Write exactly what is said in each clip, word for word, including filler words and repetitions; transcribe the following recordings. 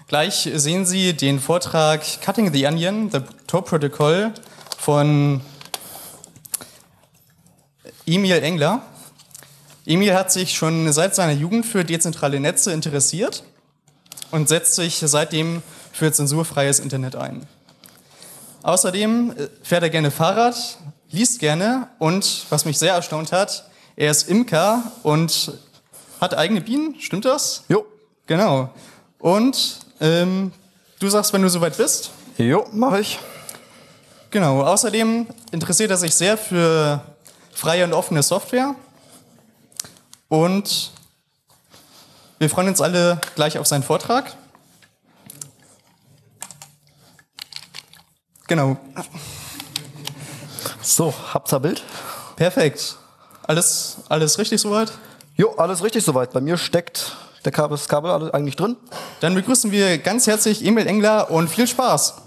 Gleich sehen Sie den Vortrag Cutting the Onion, the Tor Protocol von Emil Engler. Emil hat sich schon seit seiner Jugend für dezentrale Netze interessiert und setzt sich seitdem für zensurfreies Internet ein. Außerdem fährt er gerne Fahrrad, liest gerne und, was mich sehr erstaunt hat, er ist Imker und hat eigene Bienen, stimmt das? Jo. Genau. Und ähm, du sagst, wenn du soweit bist? Jo, mache ich. Genau. Außerdem interessiert er sich sehr für freie und offene Software. Und wir freuen uns alle gleich auf seinen Vortrag. Genau. So, habt ihr Bild? Perfekt. Alles, alles richtig soweit? Jo, alles richtig soweit. Bei mir steckt der Kabel, das Kabel alles eigentlich drin. Dann begrüßen wir ganz herzlich Emil Engler und viel Spaß.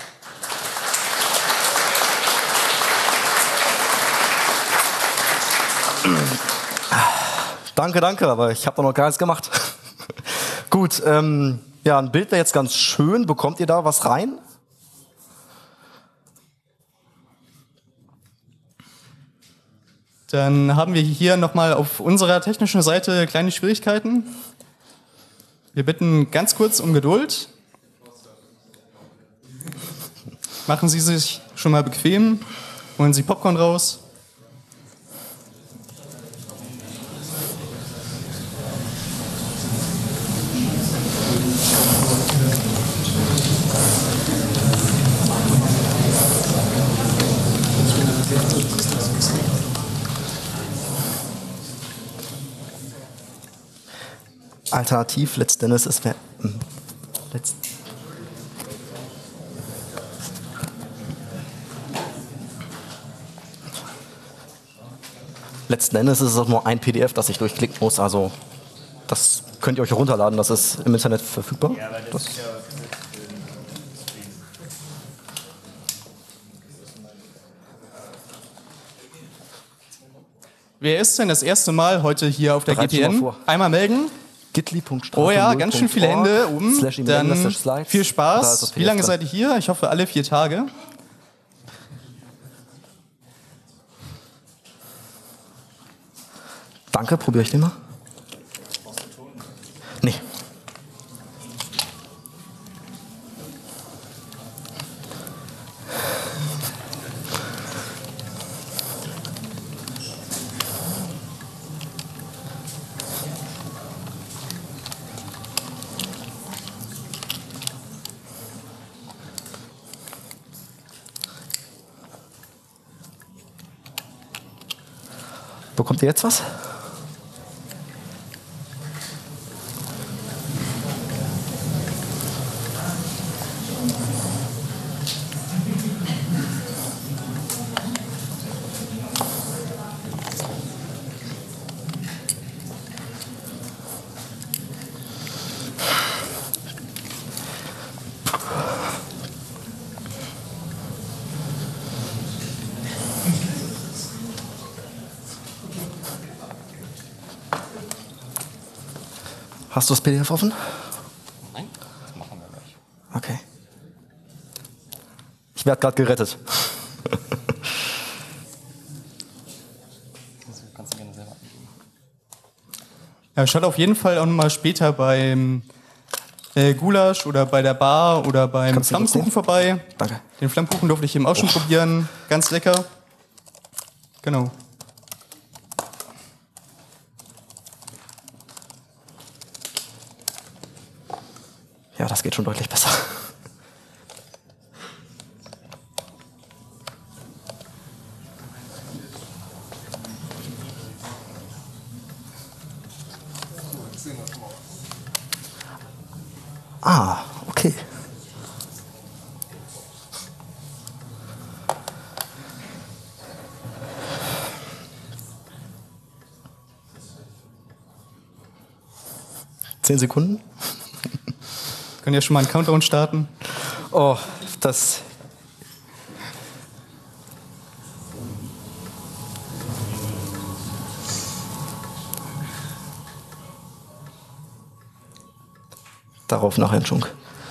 Danke, danke, aber ich habe noch gar nichts gemacht. Gut, ähm, ja, ein Bild wäre jetzt ganz schön. Bekommt ihr da was rein? Dann haben wir hier nochmal auf unserer technischen Seite kleine Schwierigkeiten. Wir bitten ganz kurz um Geduld. Machen Sie sich schon mal bequem, holen Sie Popcorn raus. Alternativ, letzten Endes ist wer. Letzt Letzten Endes ist es auch nur ein P D F, das ich durchklicken muss. Also, das könnt ihr euch runterladen, das ist im Internet verfügbar. Ja, aber das das ist ja Wer ist denn das erste Mal heute hier auf der Bereit G P N? schon mal vor. Einmal melden. gitli punkt strafe Oh ja, null ganz schön punkt viele org Hände oben. slash email Dann slash slides. viel Da ist Spaß. das P D F Wie lange drin. seid ihr hier? Ich hoffe, alle vier Tage. Danke, probiere ich den mal. Nee. Bekommt ihr jetzt was? Hast du das P D F offen? Nein, das machen wir gleich. Okay. Ich werde gerade gerettet. Das kannst du gerne selber angeben. Ja, schaut auf jeden Fall auch nochmal später beim äh, Gulasch oder bei der Bar oder beim Kannst du kurz Flammkuchen sehen? vorbei. Danke. Den Flammkuchen durfte ich eben auch schon probieren. Ganz lecker. Genau. Ja, das geht schon deutlich besser. Ah, okay. Zehn Sekunden. Können ja schon mal einen Countdown starten. Oh, das... Darauf nachher schon.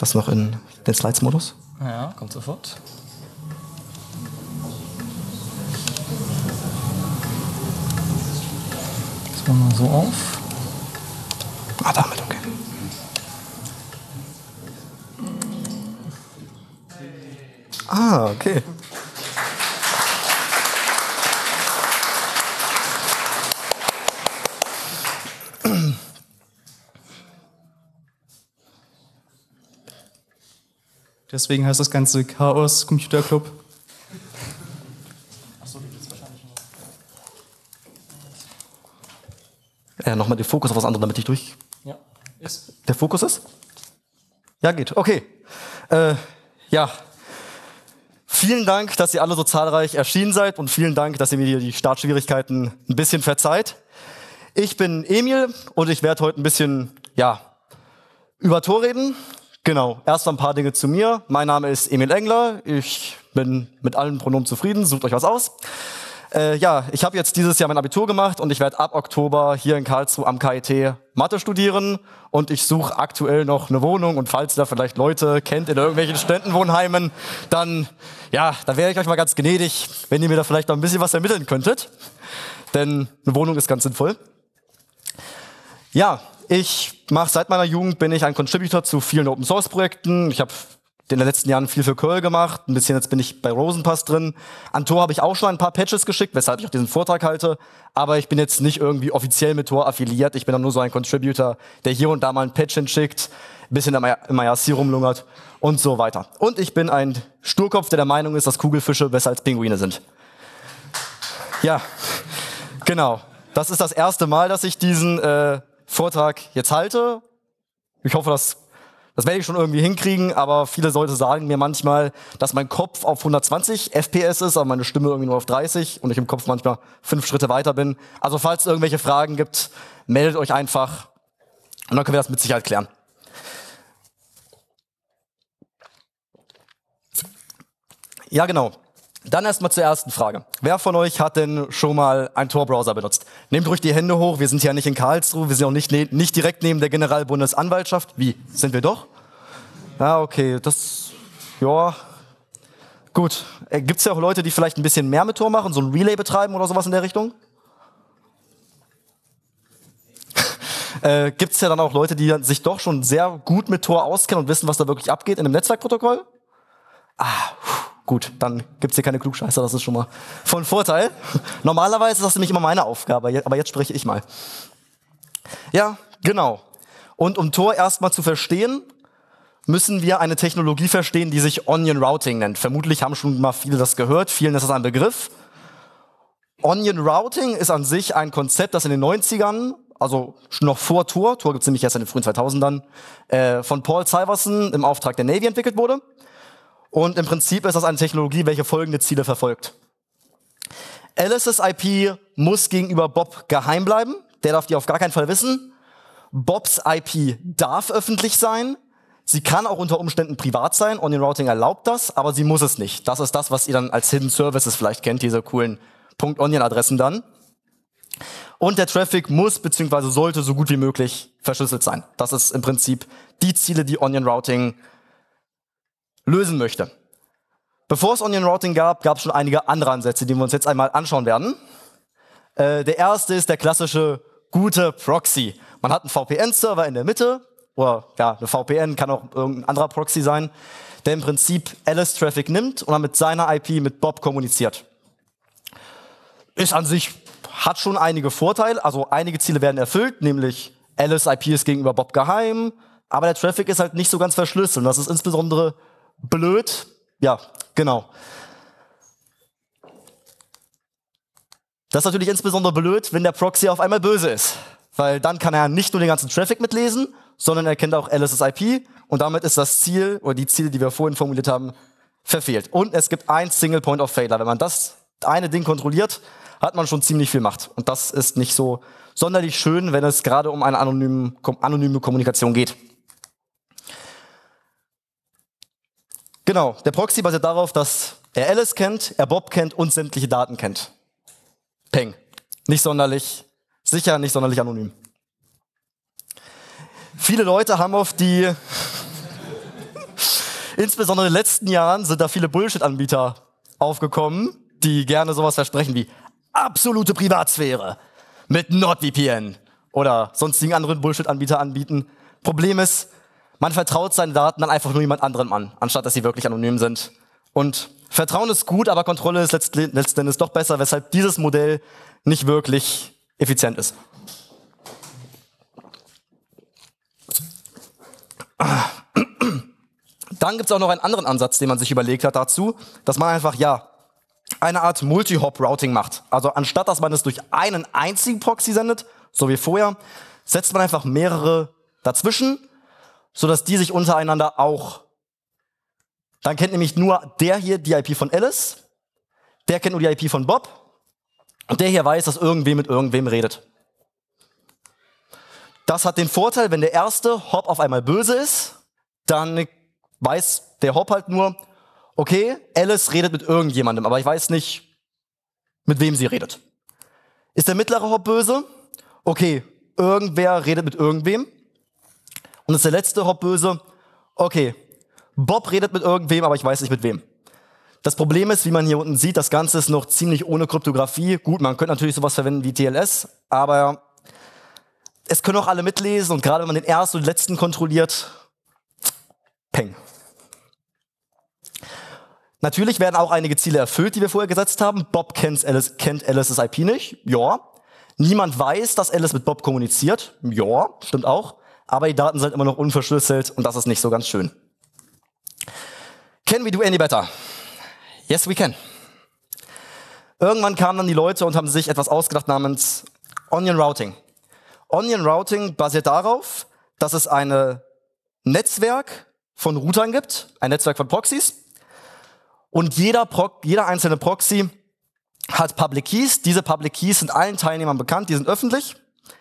das noch in den Slides-Modus? Ja, kommt sofort. Das machen wir so auf. Ah, damit, okay. Ah, okay. Deswegen heißt das Ganze Chaos Computer Club. Achso, du willst wahrscheinlich Äh, Nochmal den Fokus auf was anderes, damit ich durch... nur. Ja, ist. Der Fokus ist? Ja, geht. Okay. Äh, ja. Vielen Dank, dass ihr alle so zahlreich erschienen seid und vielen Dank, dass ihr mir hier die Startschwierigkeiten ein bisschen verzeiht. Ich bin Emil und ich werde heute ein bisschen, ja, über Tor reden. Genau, erst mal ein paar Dinge zu mir. Mein Name ist Emil Engler. Ich bin mit allen Pronomen zufrieden. Sucht euch was aus. Äh, ja, ich habe jetzt dieses Jahr mein Abitur gemacht und ich werde ab Oktober hier in Karlsruhe am K I T Mathe studieren. Und ich suche aktuell noch eine Wohnung. Und falls ihr da vielleicht Leute kennt in irgendwelchen Studentenwohnheimen, dann, ja, da wäre ich euch mal ganz gnädig, wenn ihr mir da vielleicht noch ein bisschen was ermitteln könntet. Denn eine Wohnung ist ganz sinnvoll. Ja, ich mache seit meiner Jugend, bin ich ein Contributor zu vielen Open-Source-Projekten. Ich habe in den letzten Jahren viel für Curl gemacht. Ein bisschen jetzt bin ich bei Rosenpass drin. An Tor habe ich auch schon ein paar Patches geschickt, weshalb ich auch diesen Vortrag halte. Aber ich bin jetzt nicht irgendwie offiziell mit Tor affiliiert. Ich bin dann nur so ein Contributor, der hier und da mal ein Patch hinschickt, ein bisschen im I R C rumlungert und so weiter. Und ich bin ein Sturkopf, der der Meinung ist, dass Kugelfische besser als Pinguine sind. Ja, genau. Das ist das erste Mal, dass ich diesen äh, Vortrag jetzt halte. Ich hoffe, das, das werde ich schon irgendwie hinkriegen, aber viele Leute sagen mir manchmal, dass mein Kopf auf hundertzwanzig F P S ist, aber meine Stimme irgendwie nur auf dreißig und ich im Kopf manchmal fünf Schritte weiter bin. Also falls es irgendwelche Fragen gibt, meldet euch einfach und dann können wir das mit Sicherheit klären. Ja, genau. Dann erstmal zur ersten Frage. Wer von euch hat denn schon mal einen Tor-Browser benutzt? Nehmt ruhig die Hände hoch, wir sind ja nicht in Karlsruhe, wir sind auch nicht, ne nicht direkt neben der Generalbundesanwaltschaft. Wie? Sind wir doch? Ja, okay, das, ja, gut. Äh, Gibt es ja auch Leute, die vielleicht ein bisschen mehr mit Tor machen, so ein Relay betreiben oder sowas in der Richtung? äh, Gibt es ja dann auch Leute, die sich doch schon sehr gut mit Tor auskennen und wissen, was da wirklich abgeht in einem Netzwerkprotokoll? Ah, pff. Gut, dann gibt's hier keine Klugscheißer, das ist schon mal von Vorteil. Normalerweise ist das nämlich immer meine Aufgabe, aber jetzt spreche ich mal. Ja, genau. Und um Tor erstmal zu verstehen, müssen wir eine Technologie verstehen, die sich Onion Routing nennt. Vermutlich haben schon mal viele das gehört, vielen ist das ein Begriff. Onion Routing ist an sich ein Konzept, das in den neunzigern, also schon noch vor Tor, Tor gibt's nämlich erst in den frühen zweitausendern, äh, von Paul Syverson im Auftrag der Navy entwickelt wurde. Und im Prinzip ist das eine Technologie, welche folgende Ziele verfolgt. Alice's I P muss gegenüber Bob geheim bleiben. Der darf die auf gar keinen Fall wissen. Bobs I P darf öffentlich sein. Sie kann auch unter Umständen privat sein. Onion Routing erlaubt das, aber sie muss es nicht. Das ist das, was ihr dann als Hidden Services vielleicht kennt, diese coolen .onion-Adressen dann. Und der Traffic muss bzw. sollte so gut wie möglich verschlüsselt sein. Das ist im Prinzip die Ziele, die Onion Routing lösen möchte. Bevor es Onion Routing gab, gab es schon einige andere Ansätze, die wir uns jetzt einmal anschauen werden. Äh, der erste ist der klassische gute Proxy. Man hat einen V P N-Server in der Mitte, oder ja, eine V P N kann auch irgendein anderer Proxy sein, der im Prinzip Alice-Traffic nimmt und dann mit seiner I P mit Bob kommuniziert. Ist an sich, hat schon einige Vorteile, also einige Ziele werden erfüllt, nämlich Alice I P ist gegenüber Bob geheim, aber der Traffic ist halt nicht so ganz verschlüsselt. Und das ist insbesondere blöd. Ja, genau. Das ist natürlich insbesondere blöd, wenn der Proxy auf einmal böse ist. Weil dann kann er nicht nur den ganzen Traffic mitlesen, sondern er kennt auch Alice's I P und damit ist das Ziel, oder die Ziele, die wir vorhin formuliert haben, verfehlt. Und es gibt ein Single Point of Failure. Wenn man das eine Ding kontrolliert, hat man schon ziemlich viel Macht. Und das ist nicht so sonderlich schön, wenn es gerade um eine anonyme, anonyme Kommunikation geht. Genau, der Proxy basiert darauf, dass er Alice kennt, er Bob kennt und sämtliche Daten kennt. Peng. Nicht sonderlich sicher, nicht sonderlich anonym. Viele Leute haben auf die Insbesondere in den letzten Jahren sind da viele Bullshit-Anbieter aufgekommen, die gerne sowas versprechen wie absolute Privatsphäre mit NordVPN oder sonstigen anderen Bullshit-Anbieter anbieten. Problem ist, man vertraut seine Daten dann einfach nur jemand anderem an, anstatt dass sie wirklich anonym sind. Und Vertrauen ist gut, aber Kontrolle ist letzten Endes doch besser, weshalb dieses Modell nicht wirklich effizient ist. Dann gibt es auch noch einen anderen Ansatz, den man sich überlegt hat dazu, dass man einfach, ja, eine Art Multi-Hop-Routing macht. Also anstatt, dass man es durch einen einzigen Proxy sendet, so wie vorher, setzt man einfach mehrere dazwischen, sodass die sich untereinander auch, dann kennt nämlich nur der hier die I P von Alice, der kennt nur die I P von Bob und der hier weiß, dass irgendwem mit irgendwem redet. Das hat den Vorteil, wenn der erste Hop auf einmal böse ist, dann weiß der Hop halt nur, okay, Alice redet mit irgendjemandem, aber ich weiß nicht, mit wem sie redet. Ist der mittlere Hop böse? Okay, irgendwer redet mit irgendwem. Und ist der letzte Hop böse? Okay, Bob redet mit irgendwem, aber ich weiß nicht mit wem. Das Problem ist, wie man hier unten sieht, das Ganze ist noch ziemlich ohne Kryptographie. Gut, man könnte natürlich sowas verwenden wie T L S, aber es können auch alle mitlesen und gerade wenn man den ersten und den letzten kontrolliert, peng. Natürlich werden auch einige Ziele erfüllt, die wir vorher gesetzt haben. Bob kennt, Alice, kennt Alice's I P nicht. Ja. Niemand weiß, dass Alice mit Bob kommuniziert. Ja, stimmt auch. Aber die Daten sind immer noch unverschlüsselt und das ist nicht so ganz schön. Can we do any better? Yes, we can. Irgendwann kamen dann die Leute und haben sich etwas ausgedacht namens Onion Routing. Onion Routing basiert darauf, dass es ein Netzwerk von Routern gibt, ein Netzwerk von Proxys. Und jeder, Pro jeder einzelne Proxy hat Public Keys. Diese Public Keys sind allen Teilnehmern bekannt, die sind öffentlich.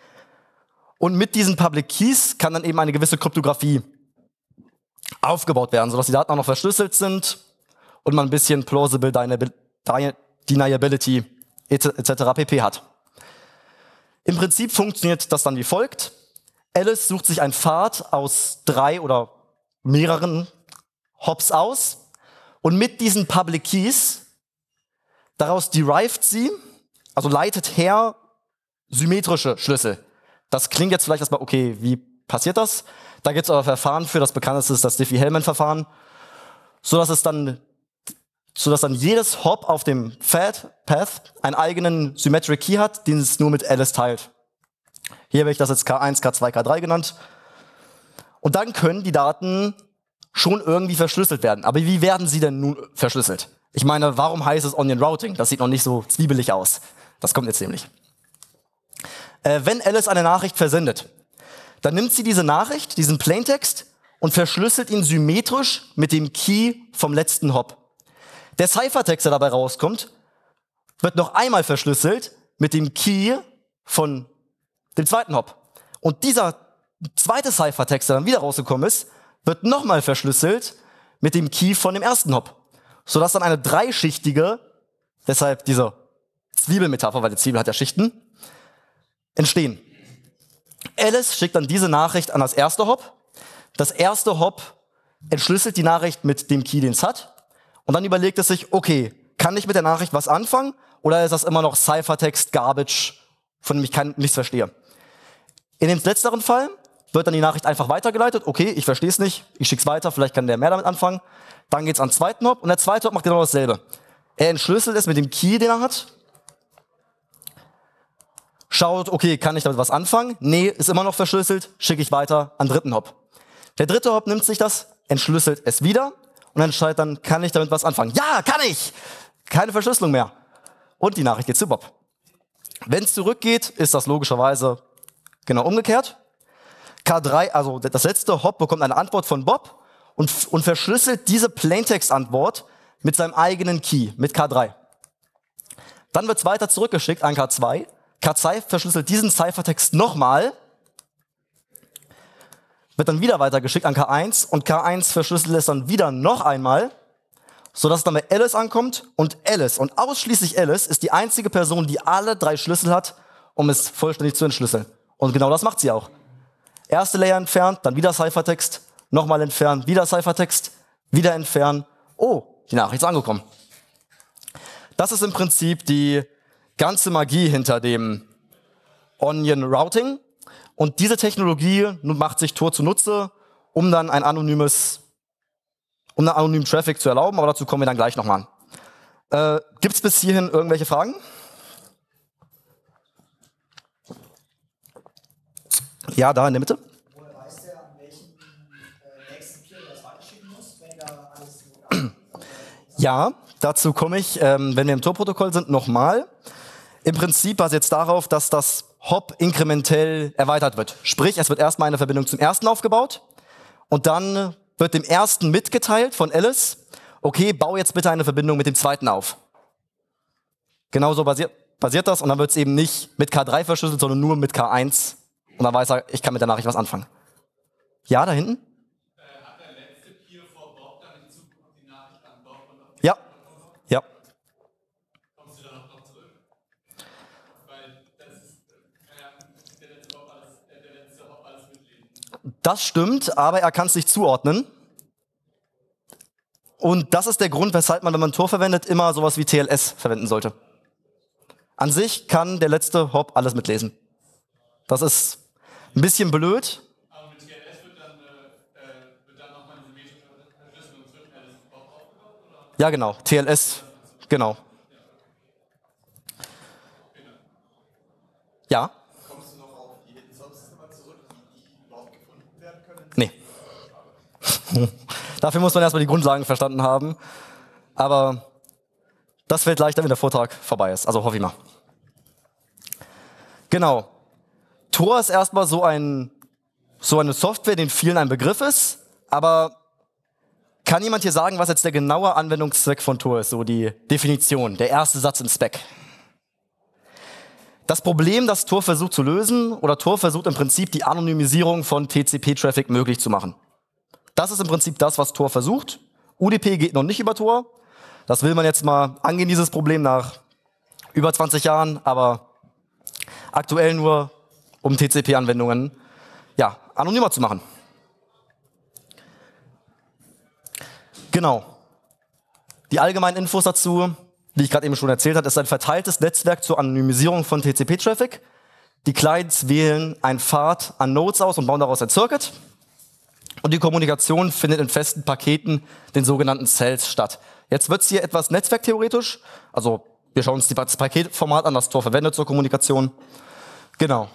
Und mit diesen Public Keys kann dann eben eine gewisse Kryptographie aufgebaut werden, sodass die Daten auch noch verschlüsselt sind und man ein bisschen Plausible Deniability et cetera pp. Hat. Im Prinzip funktioniert das dann wie folgt. Alice sucht sich einen Pfad aus drei oder mehreren Hops aus und mit diesen Public Keys, daraus derived sie, also leitet her symmetrische Schlüssel. Das klingt jetzt vielleicht erstmal, okay, wie passiert das? Da gibt es aber Verfahren für, das bekannteste ist das Diffie-Hellman-Verfahren, sodass es dann, sodass dann jedes Hop auf dem Path einen eigenen Symmetric Key hat, den es nur mit Alice teilt. Hier habe ich das jetzt K eins, K zwei, K drei genannt. Und dann können die Daten schon irgendwie verschlüsselt werden. Aber wie werden sie denn nun verschlüsselt? Ich meine, warum heißt es Onion Routing? Das sieht noch nicht so zwiebelig aus. Das kommt jetzt nämlich. Äh, wenn Alice eine Nachricht versendet, dann nimmt sie diese Nachricht, diesen Plaintext, und verschlüsselt ihn symmetrisch mit dem Key vom letzten Hop. Der Ciphertext, der dabei rauskommt, wird noch einmal verschlüsselt mit dem Key von dem zweiten Hop. Und dieser zweite Ciphertext, der dann wieder rausgekommen ist, wird nochmal verschlüsselt mit dem Key von dem ersten Hop. Sodass dann eine dreischichtige, deshalb diese Zwiebelmetapher, weil die Zwiebel hat ja Schichten, entstehen. Alice schickt dann diese Nachricht an das erste Hop. Das erste Hop entschlüsselt die Nachricht mit dem Key, den es hat. Und dann überlegt es sich, okay, kann ich mit der Nachricht was anfangen? Oder ist das immer noch Ciphertext, Garbage, von dem ich kein, nichts verstehe? In dem letzteren Fall wird dann die Nachricht einfach weitergeleitet. Okay, ich verstehe es nicht, ich schicke es weiter, vielleicht kann der mehr damit anfangen. Dann geht es an den zweiten Hop und der zweite Hop macht genau dasselbe. Er entschlüsselt es mit dem Key, den er hat. Schaut, okay, kann ich damit was anfangen? Nee, ist immer noch verschlüsselt, schicke ich weiter an den dritten Hop. Der dritte Hop nimmt sich das, entschlüsselt es wieder und entscheidet dann, kann ich damit was anfangen? Ja, kann ich! Keine Verschlüsselung mehr. Und die Nachricht geht zu Bob. Wenn es zurückgeht, ist das logischerweise genau umgekehrt. K drei, also das letzte Hop, bekommt eine Antwort von Bob und, und verschlüsselt diese Plaintext-Antwort mit seinem eigenen Key, mit K drei. Dann wird es weiter zurückgeschickt an K zwei. K zwei verschlüsselt diesen Ciphertext nochmal, wird dann wieder weitergeschickt an K eins und K eins verschlüsselt es dann wieder noch einmal, sodass es dann bei Alice ankommt und Alice und ausschließlich Alice ist die einzige Person, die alle drei Schlüssel hat, um es vollständig zu entschlüsseln. Und genau das macht sie auch. Erste Layer entfernt, dann wieder Ciphertext, nochmal entfernen, wieder Ciphertext, wieder entfernen. Oh, die Nachricht ist angekommen. Das ist im Prinzip die ganze Magie hinter dem Onion Routing. Und diese Technologie macht sich Tor zunutze, um dann ein anonymes, um dann anonymen Traffic zu erlauben, aber dazu kommen wir dann gleich nochmal. Äh, Gibt es bis hierhin irgendwelche Fragen? Ja, da in der Mitte. Woher weiß der, an welchen äh, nächsten Peer er das weiterschicken muss, wenn da alles so Ja, dazu komme ich, ähm, wenn wir im Tor-Protokoll sind, nochmal. Im Prinzip basiert es darauf, dass das Hop inkrementell erweitert wird. Sprich, es wird erstmal eine Verbindung zum ersten aufgebaut und dann wird dem ersten mitgeteilt von Alice, okay, bau jetzt bitte eine Verbindung mit dem zweiten auf. Genauso basiert, basiert das und dann wird es eben nicht mit K drei verschlüsselt, sondern nur mit K eins. Und dann weiß er, ich kann mit der Nachricht was anfangen. Ja, da hinten? Äh, hat der letzte Peer vor Bob dann in Zukunft die Nachricht an Bob und auf Ja. Ja. kommst du dann auch noch zurück? Weil das ist, äh, ja, der letzte Hop alles, äh, der letzte Hop alles mitlesen. Das stimmt, aber er kann es nicht zuordnen. Und das ist der Grund, weshalb man, wenn man Tor verwendet, immer sowas wie T L S verwenden sollte. An sich kann der letzte Hop alles mitlesen. Das ist ein bisschen blöd. Aber mit T L S wird dann, äh, wird dann nochmal eine symmetrische Verschlüsselung zwischen Alice und Bob aufgebaut? Oder? Ja, genau. T L S. Genau. Ja? Kommst du noch auf die Hidden Sources nochmal zurück, wie die überhaupt gefunden werden können? Nee. Dafür muss man erstmal die Grundlagen verstanden haben. Aber das fällt leichter, wenn der Vortrag vorbei ist. Also hoffe ich mal. Genau. Tor ist erstmal so, ein, so eine Software, die vielen ein Begriff ist. Aber kann jemand hier sagen, was jetzt der genaue Anwendungszweck von Tor ist? So die Definition, der erste Satz im Spec. Das Problem, das Tor versucht zu lösen, oder Tor versucht im Prinzip die Anonymisierung von T C P-Traffic möglich zu machen. Das ist im Prinzip das, was Tor versucht. U D P geht noch nicht über Tor. Das will man jetzt mal angehen, dieses Problem nach über zwanzig Jahren, aber aktuell nur, um T C P-Anwendungen ja, anonymer zu machen. Genau. Die allgemeinen Infos dazu, wie ich gerade eben schon erzählt habe, ist ein verteiltes Netzwerk zur Anonymisierung von T C P-Traffic. Die Clients wählen einen Pfad an Nodes aus und bauen daraus ein Circuit. Und die Kommunikation findet in festen Paketen, den sogenannten Cells, statt. Jetzt wird es hier etwas netzwerktheoretisch. Also wir schauen uns das Paketformat an, das Tor verwendet zur Kommunikation. Genau.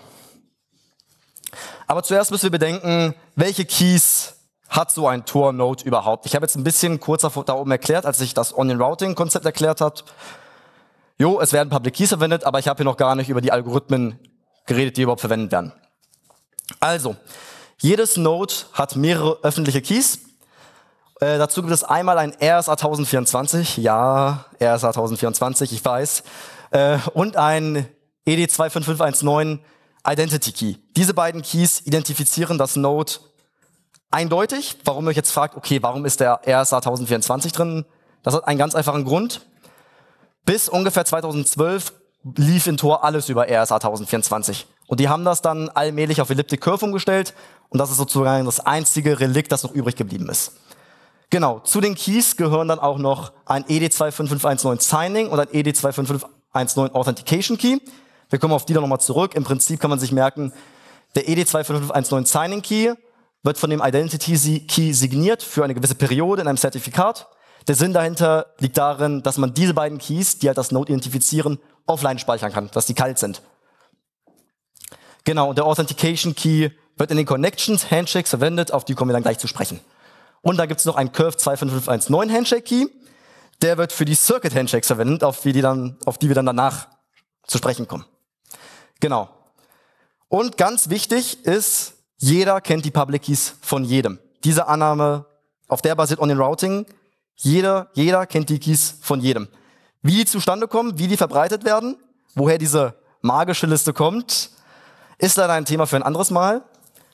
Aber zuerst müssen wir bedenken, welche Keys hat so ein Tor-Node überhaupt? Ich habe jetzt ein bisschen kurz da oben erklärt, als ich das Onion-Routing-Konzept erklärt habe. Jo, es werden Public Keys verwendet, aber ich habe hier noch gar nicht über die Algorithmen geredet, die überhaupt verwendet werden. Also, jedes Node hat mehrere öffentliche Keys. Äh, dazu gibt es einmal ein R S A tausendvierundzwanzig, ja, R S A tausendvierundzwanzig, ich weiß, äh, und ein E D zwei fünf fünf eins neun Identity Key. Diese beiden Keys identifizieren das Node eindeutig. Warum ihr euch jetzt fragt, okay, warum ist der R S A tausendvierundzwanzig drin? Das hat einen ganz einfachen Grund. Bis ungefähr zweitausendzwölf lief in Tor alles über R S A tausendvierundzwanzig. Und die haben das dann allmählich auf Elliptic Curve umgestellt. Und das ist sozusagen das einzige Relikt, das noch übrig geblieben ist. Genau, zu den Keys gehören dann auch noch ein E D zwei fünf fünf eins neun Signing und ein E D zwei fünf fünf eins neun Authentication Key. Wir kommen auf die dann nochmal zurück. Im Prinzip kann man sich merken, der E D zwei fünf fünf eins neun Signing Key wird von dem Identity Key signiert für eine gewisse Periode in einem Zertifikat. Der Sinn dahinter liegt darin, dass man diese beiden Keys, die halt das Node identifizieren, offline speichern kann, dass die kalt sind. Genau, und der Authentication Key wird in den Connections, Handshakes verwendet, auf die kommen wir dann gleich zu sprechen. Und dann gibt es noch einen Curve zwei fünf fünf eins neun Handshake Key, der wird für die Circuit Handshakes verwendet, auf die, die, dann, auf die wir dann danach zu sprechen kommen. Genau. Und ganz wichtig ist, jeder kennt die Public Keys von jedem. Diese Annahme, auf der basiert Onion Routing. Jeder, jeder kennt die Keys von jedem. Wie die zustande kommen, wie die verbreitet werden, woher diese magische Liste kommt, ist dann ein Thema für ein anderes Mal.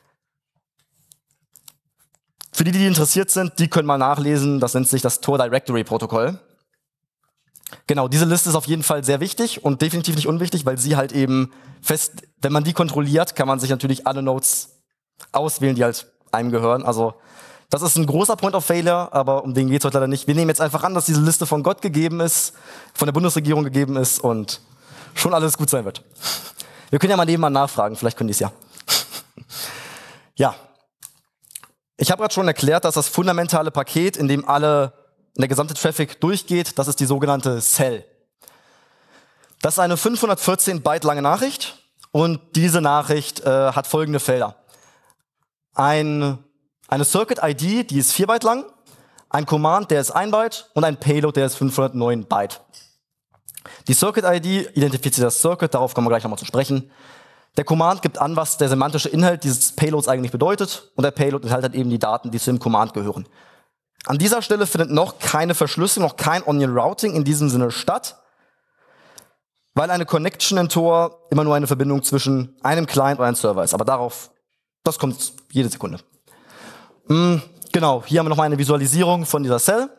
Für die, die interessiert sind, die können mal nachlesen, das nennt sich das Tor Directory Protokoll. Genau, diese Liste ist auf jeden Fall sehr wichtig und definitiv nicht unwichtig, weil sie halt eben fest, wenn man die kontrolliert, kann man sich natürlich alle Nodes auswählen, die halt einem gehören. Also Das ist ein großer Point of Failure, aber um den geht es heute leider nicht. Wir nehmen jetzt einfach an, dass diese Liste von Gott gegeben ist, von der Bundesregierung gegeben ist und schon alles gut sein wird. Wir können ja mal nebenan nachfragen, vielleicht können die es ja. Ja. Ich habe gerade schon erklärt, dass das fundamentale Paket, in dem alle, in der gesamte Traffic durchgeht, das ist die sogenannte Cell. Das ist eine fünfhundertvierzehn Byte lange Nachricht und diese Nachricht äh, hat folgende Felder. Ein Eine Circuit-I D, die ist vier Byte lang, ein Command, der ist ein Byte und ein Payload, der ist fünfhundertneun Byte. Die Circuit-I D identifiziert das Circuit, darauf kommen wir gleich nochmal zu sprechen. Der Command gibt an, was der semantische Inhalt dieses Payloads eigentlich bedeutet und der Payload enthält halt eben die Daten, die zu dem Command gehören. An dieser Stelle findet noch keine Verschlüsselung, noch kein Onion Routing in diesem Sinne statt, weil eine Connection in Tor immer nur eine Verbindung zwischen einem Client und einem Server ist. Aber darauf, das kommt jede Sekunde. Mm, genau, hier haben wir nochmal eine Visualisierung von dieser Cell.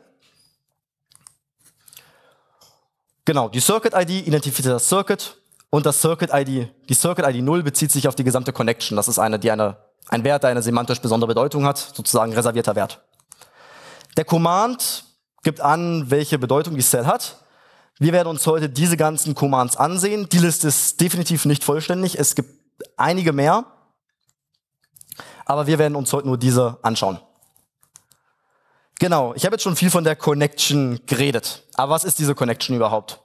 Genau, die Circuit-I D identifiziert das Circuit und das Circuit-I D, die Circuit-I D null bezieht sich auf die gesamte Connection. Das ist eine, die eine, ein Wert, der eine semantisch besondere Bedeutung hat, sozusagen reservierter Wert. Der Command gibt an, welche Bedeutung die Cell hat. Wir werden uns heute diese ganzen Commands ansehen. Die Liste ist definitiv nicht vollständig. Es gibt einige mehr. Aber wir werden uns heute nur diese anschauen. Genau, ich habe jetzt schon viel von der Connection geredet. Aber was ist diese Connection überhaupt?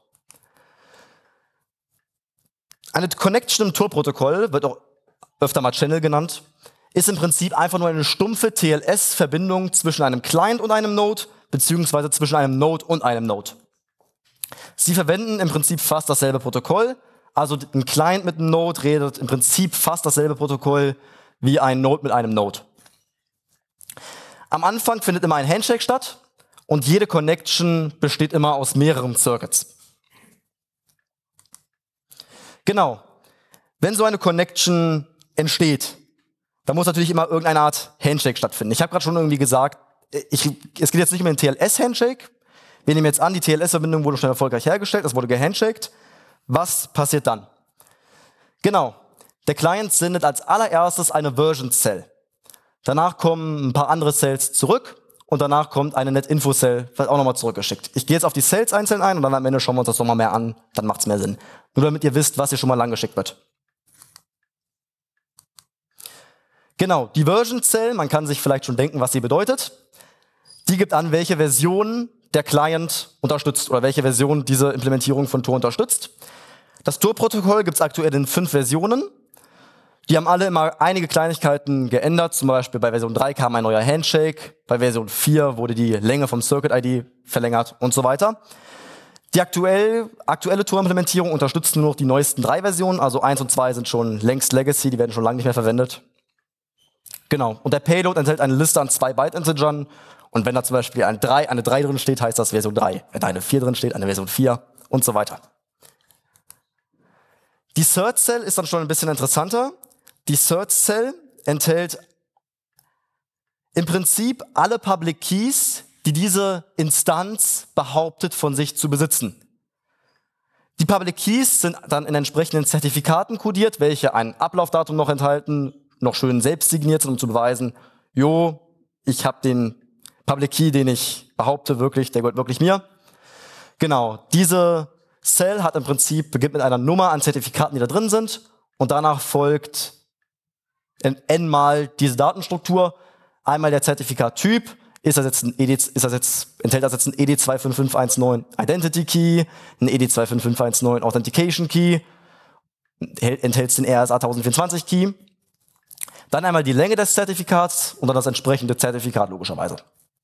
Eine Connection im Tor-Protokoll, wird auch öfter mal Channel genannt, ist im Prinzip einfach nur eine stumpfe T L S-Verbindung zwischen einem Client und einem Node, beziehungsweise zwischen einem Node und einem Node. Sie verwenden im Prinzip fast dasselbe Protokoll. Also ein Client mit einem Node redet im Prinzip fast dasselbe Protokoll wie ein Node mit einem Node. Am Anfang findet immer ein Handshake statt und jede Connection besteht immer aus mehreren Circuits. Genau. Wenn so eine Connection entsteht, dann muss natürlich immer irgendeine Art Handshake stattfinden. Ich habe gerade schon irgendwie gesagt, ich, es geht jetzt nicht um den T L S-Handshake. Wir nehmen jetzt an, die T L S-Verbindung wurde schon erfolgreich hergestellt, es wurde gehandshaked. Was passiert dann? Genau. Der Client sendet als allererstes eine Version-Cell. Danach kommen ein paar andere Cells zurück und danach kommt eine Net-Info-Cell, wird auch nochmal zurückgeschickt. Ich gehe jetzt auf die Cells einzeln ein und dann am Ende schauen wir uns das nochmal mehr an, dann macht es mehr Sinn. Nur damit ihr wisst, was hier schon mal lang geschickt wird. Genau, die Version-Cell, man kann sich vielleicht schon denken, was sie bedeutet. Die gibt an, welche Version der Client unterstützt oder welche Version diese Implementierung von Tor unterstützt. Das Tor-Protokoll gibt es aktuell in fünf Versionen. Die haben alle immer einige Kleinigkeiten geändert. Zum Beispiel bei Version drei kam ein neuer Handshake, bei Version vier wurde die Länge vom Circuit-I D verlängert und so weiter. Die aktuell, aktuelle Tor-Implementierung unterstützt nur noch die neuesten drei Versionen, also eins und zwei sind schon längst Legacy, die werden schon lange nicht mehr verwendet. Genau, und der Payload enthält eine Liste an zwei Byte-Integern und wenn da zum Beispiel eine drei, eine drei drin steht, heißt das Version drei. Wenn da eine vier drin steht, eine Version vier und so weiter. Die Cert-Cell ist dann schon ein bisschen interessanter. Die Cert-Cell enthält im Prinzip alle Public Keys, die diese Instanz behauptet von sich zu besitzen. Die Public Keys sind dann in entsprechenden Zertifikaten kodiert, welche ein Ablaufdatum noch enthalten, noch schön selbst signiert sind, um zu beweisen, jo, ich habe den Public Key, den ich behaupte, wirklich, der gehört wirklich mir. Genau, diese Cell hat im Prinzip, beginnt mit einer Nummer an Zertifikaten, die da drin sind und danach folgt n-mal diese Datenstruktur. Einmal der Zertifikattyp, ist das jetzt ein E D, ist das jetzt, enthält das jetzt ein E D zwei fünf fünf eins neun Identity Key, ein E D zwei fünf fünf eins neun Authentication Key, enthält es den R S A tausend vierundzwanzig Key. Dann einmal die Länge des Zertifikats und dann das entsprechende Zertifikat logischerweise.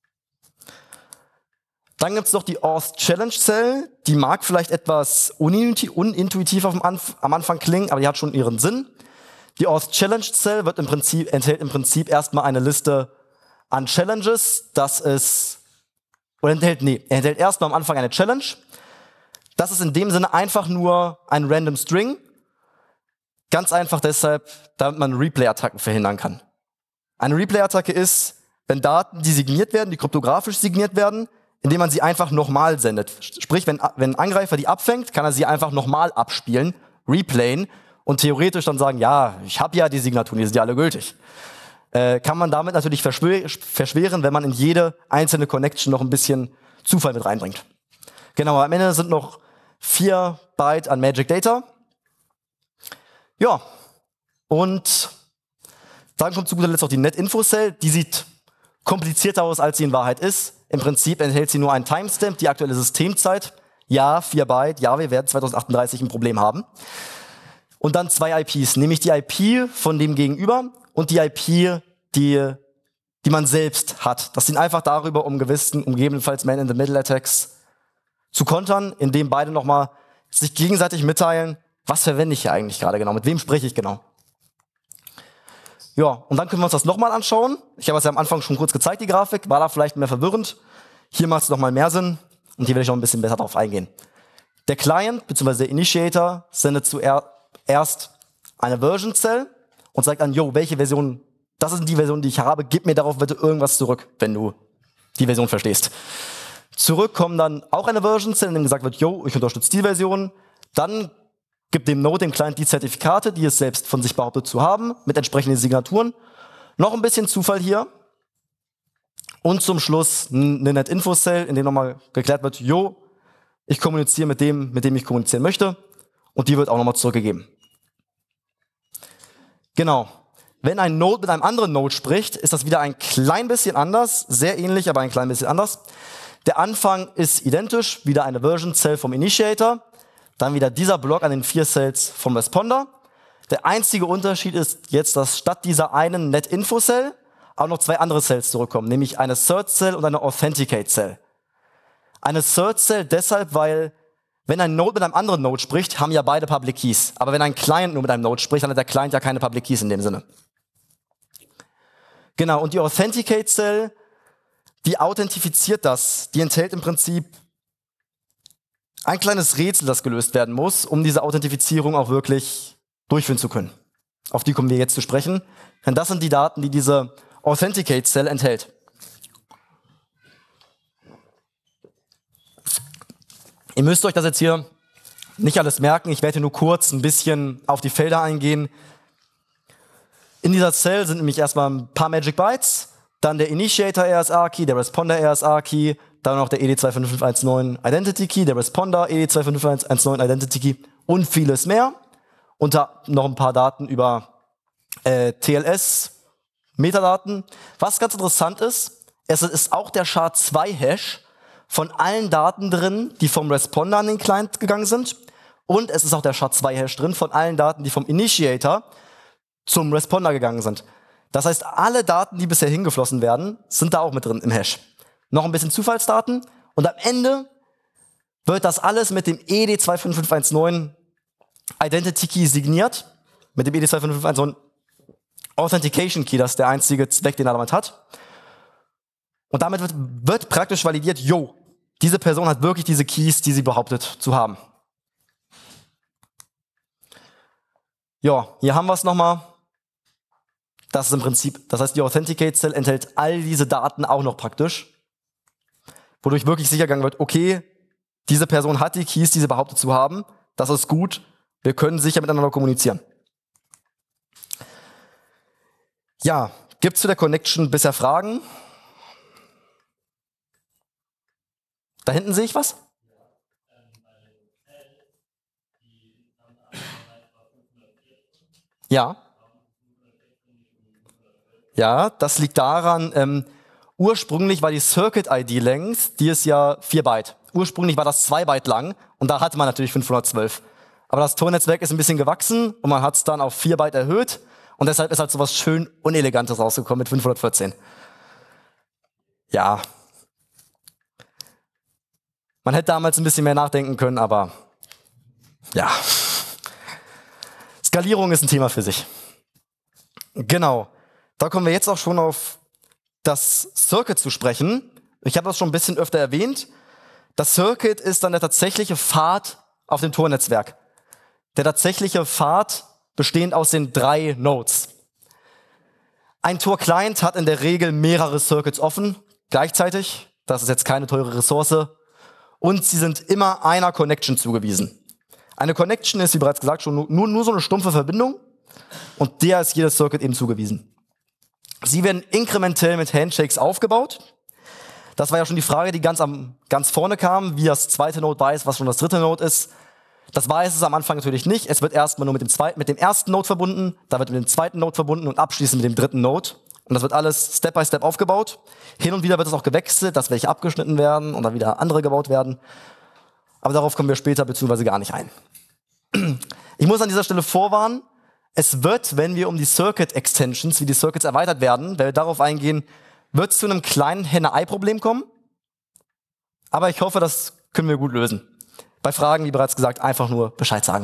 Dann gibt es noch die Auth Challenge Cell, die mag vielleicht etwas unintuitiv am Anfang klingen, aber die hat schon ihren Sinn. Die Auth Challenge Cell wird im Prinzip, enthält im Prinzip erstmal eine Liste an Challenges, das ist, oder enthält, nee, enthält erstmal am Anfang eine Challenge. Das ist in dem Sinne einfach nur ein random String. Ganz einfach deshalb, damit man Replay-Attacken verhindern kann. Eine Replay-Attacke ist, wenn Daten, die signiert werden, die kryptografisch signiert werden, indem man sie einfach nochmal sendet. Sprich, wenn, wenn ein Angreifer die abfängt, kann er sie einfach nochmal abspielen, replayen und theoretisch dann sagen, ja, ich habe ja die Signaturen, die sind ja alle gültig. äh, kann man damit natürlich verschwö- verschweren, wenn man in jede einzelne Connection noch ein bisschen Zufall mit reinbringt. Genau, am Ende sind noch vier Byte an Magic Data. Ja, und dann kommt zu guter Letzt auch die Net-Info-Cell. Die sieht komplizierter aus, als sie in Wahrheit ist. Im Prinzip enthält sie nur einen Timestamp, die aktuelle Systemzeit. Ja, vier Byte, ja, wir werden zwanzig achtunddreißig ein Problem haben. Und dann zwei I Ps, nämlich die I P von dem Gegenüber und die I P, die, die man selbst hat. Das sind einfach darüber, um gewissen, um gegebenenfalls Man-in-the-Middle-Attacks zu kontern, indem beide nochmal sich gegenseitig mitteilen, was verwende ich hier eigentlich gerade genau, mit wem spreche ich genau. Ja, und dann können wir uns das nochmal anschauen. Ich habe es ja am Anfang schon kurz gezeigt, die Grafik, war da vielleicht mehr verwirrend. Hier macht es nochmal mehr Sinn und hier werde ich noch ein bisschen besser drauf eingehen. Der Client bzw. der Initiator sendet zuerst eine Version Cell und sagt an, yo, welche Version, das ist die Version, die ich habe, gib mir darauf bitte irgendwas zurück, wenn du die Version verstehst. Zurück kommen dann auch eine Version Cell, in dem gesagt wird, yo, ich unterstütze die Version. Dann gibt dem Node, dem Client, die Zertifikate, die es selbst von sich behauptet zu haben, mit entsprechenden Signaturen. Noch ein bisschen Zufall hier. Und zum Schluss eine Net-Info-Cell, in dem nochmal geklärt wird, jo, ich kommuniziere mit dem, mit dem ich kommunizieren möchte. Und die wird auch nochmal zurückgegeben. Genau. Wenn ein Node mit einem anderen Node spricht, ist das wieder ein klein bisschen anders. Sehr ähnlich, aber ein klein bisschen anders. Der Anfang ist identisch, wieder eine Version-Cell vom Initiator. Dann wieder dieser Block an den vier Cells vom Responder. Der einzige Unterschied ist jetzt, dass statt dieser einen Net-Info-Cell auch noch zwei andere Cells zurückkommen, nämlich eine Cert-Cell und eine Authenticate-Cell. Eine Cert-Cell deshalb, weil wenn ein Node mit einem anderen Node spricht, haben ja beide Public Keys. Aber wenn ein Client nur mit einem Node spricht, dann hat der Client ja keine Public Keys in dem Sinne. Genau, und die Authenticate-Cell, die authentifiziert das. Die enthält im Prinzip ein kleines Rätsel, das gelöst werden muss, um diese Authentifizierung auch wirklich durchführen zu können. Auf die kommen wir jetzt zu sprechen. Denn das sind die Daten, die diese Authenticate-Cell enthält. Ihr müsst euch das jetzt hier nicht alles merken. Ich werde nur kurz ein bisschen auf die Felder eingehen. In dieser Cell sind nämlich erstmal ein paar Magic Bytes, dann der Initiator R S A-Key, der Responder R S A-Key, dann noch der E D zwei fünf fünf eins neun Identity Key, der Responder E D zwei fünf fünf eins neun Identity Key und vieles mehr. Und da noch ein paar Daten über äh, T L S, Metadaten. Was ganz interessant ist, es ist auch der S H A zwei Hash von allen Daten drin, die vom Responder an den Client gegangen sind. Und es ist auch der S H A zwei Hash drin von allen Daten, die vom Initiator zum Responder gegangen sind. Das heißt, alle Daten, die bisher hingeflossen werden, sind da auch mit drin im Hash. Noch ein bisschen Zufallsdaten und am Ende wird das alles mit dem E D zwei fünf fünf eins neun Identity Key signiert, mit dem E D zwei fünf fünf eins neun Authentication Key, das ist der einzige Zweck, den er damit hat. Und damit wird, wird praktisch validiert, jo, diese Person hat wirklich diese Keys, die sie behauptet zu haben. Ja, hier haben wir es nochmal. Das ist im Prinzip, das heißt, die Authenticate Cell enthält all diese Daten auch noch praktisch, wodurch wirklich sicher gegangen wird, okay, diese Person hat die Keys, die sie behauptet zu haben, das ist gut, wir können sicher miteinander kommunizieren. Ja, gibt es zu der Connection bisher Fragen? Da hinten sehe ich was? Ja. Ja, das liegt daran, ähm, ursprünglich war die Circuit-I D-Length, die ist ja vier Byte. Ursprünglich war das zwei Byte lang und da hatte man natürlich fünfhundertzwölf. Aber das Tor-Netzwerk ist ein bisschen gewachsen und man hat es dann auf vier Byte erhöht und deshalb ist halt so was schön Unelegantes rausgekommen mit fünfhundertvierzehn. Ja. Man hätte damals ein bisschen mehr nachdenken können, aber ja. Skalierung ist ein Thema für sich. Genau. Da kommen wir jetzt auch schon auf das Circuit zu sprechen. Ich habe das schon ein bisschen öfter erwähnt. Das Circuit ist dann der tatsächliche Pfad auf dem Tor-Netzwerk. Der tatsächliche Pfad bestehend aus den drei Nodes. Ein Tor-Client hat in der Regel mehrere Circuits offen, gleichzeitig. Das ist jetzt keine teure Ressource. Und sie sind immer einer Connection zugewiesen. Eine Connection ist, wie bereits gesagt, schon nur, nur so eine stumpfe Verbindung. Und der ist jedes Circuit eben zugewiesen. Sie werden inkrementell mit Handshakes aufgebaut. Das war ja schon die Frage, die ganz, am, ganz vorne kam, wie das zweite Node weiß, was schon das dritte Node ist. Das weiß es am Anfang natürlich nicht. Es wird erstmal nur mit dem, zweiten, mit dem ersten Node verbunden, da wird mit dem zweiten Node verbunden und abschließend mit dem dritten Node. Und das wird alles Step by Step aufgebaut. Hin und wieder wird es auch gewechselt, dass welche abgeschnitten werden und dann wieder andere gebaut werden. Aber darauf kommen wir später beziehungsweise gar nicht ein. Ich muss an dieser Stelle vorwarnen, es wird, wenn wir um die Circuit Extensions, wie die Circuits erweitert werden, wenn wir darauf eingehen, wird es zu einem kleinen Henne-Ei-Problem kommen. Aber ich hoffe, das können wir gut lösen. Bei Fragen, wie bereits gesagt, einfach nur Bescheid sagen.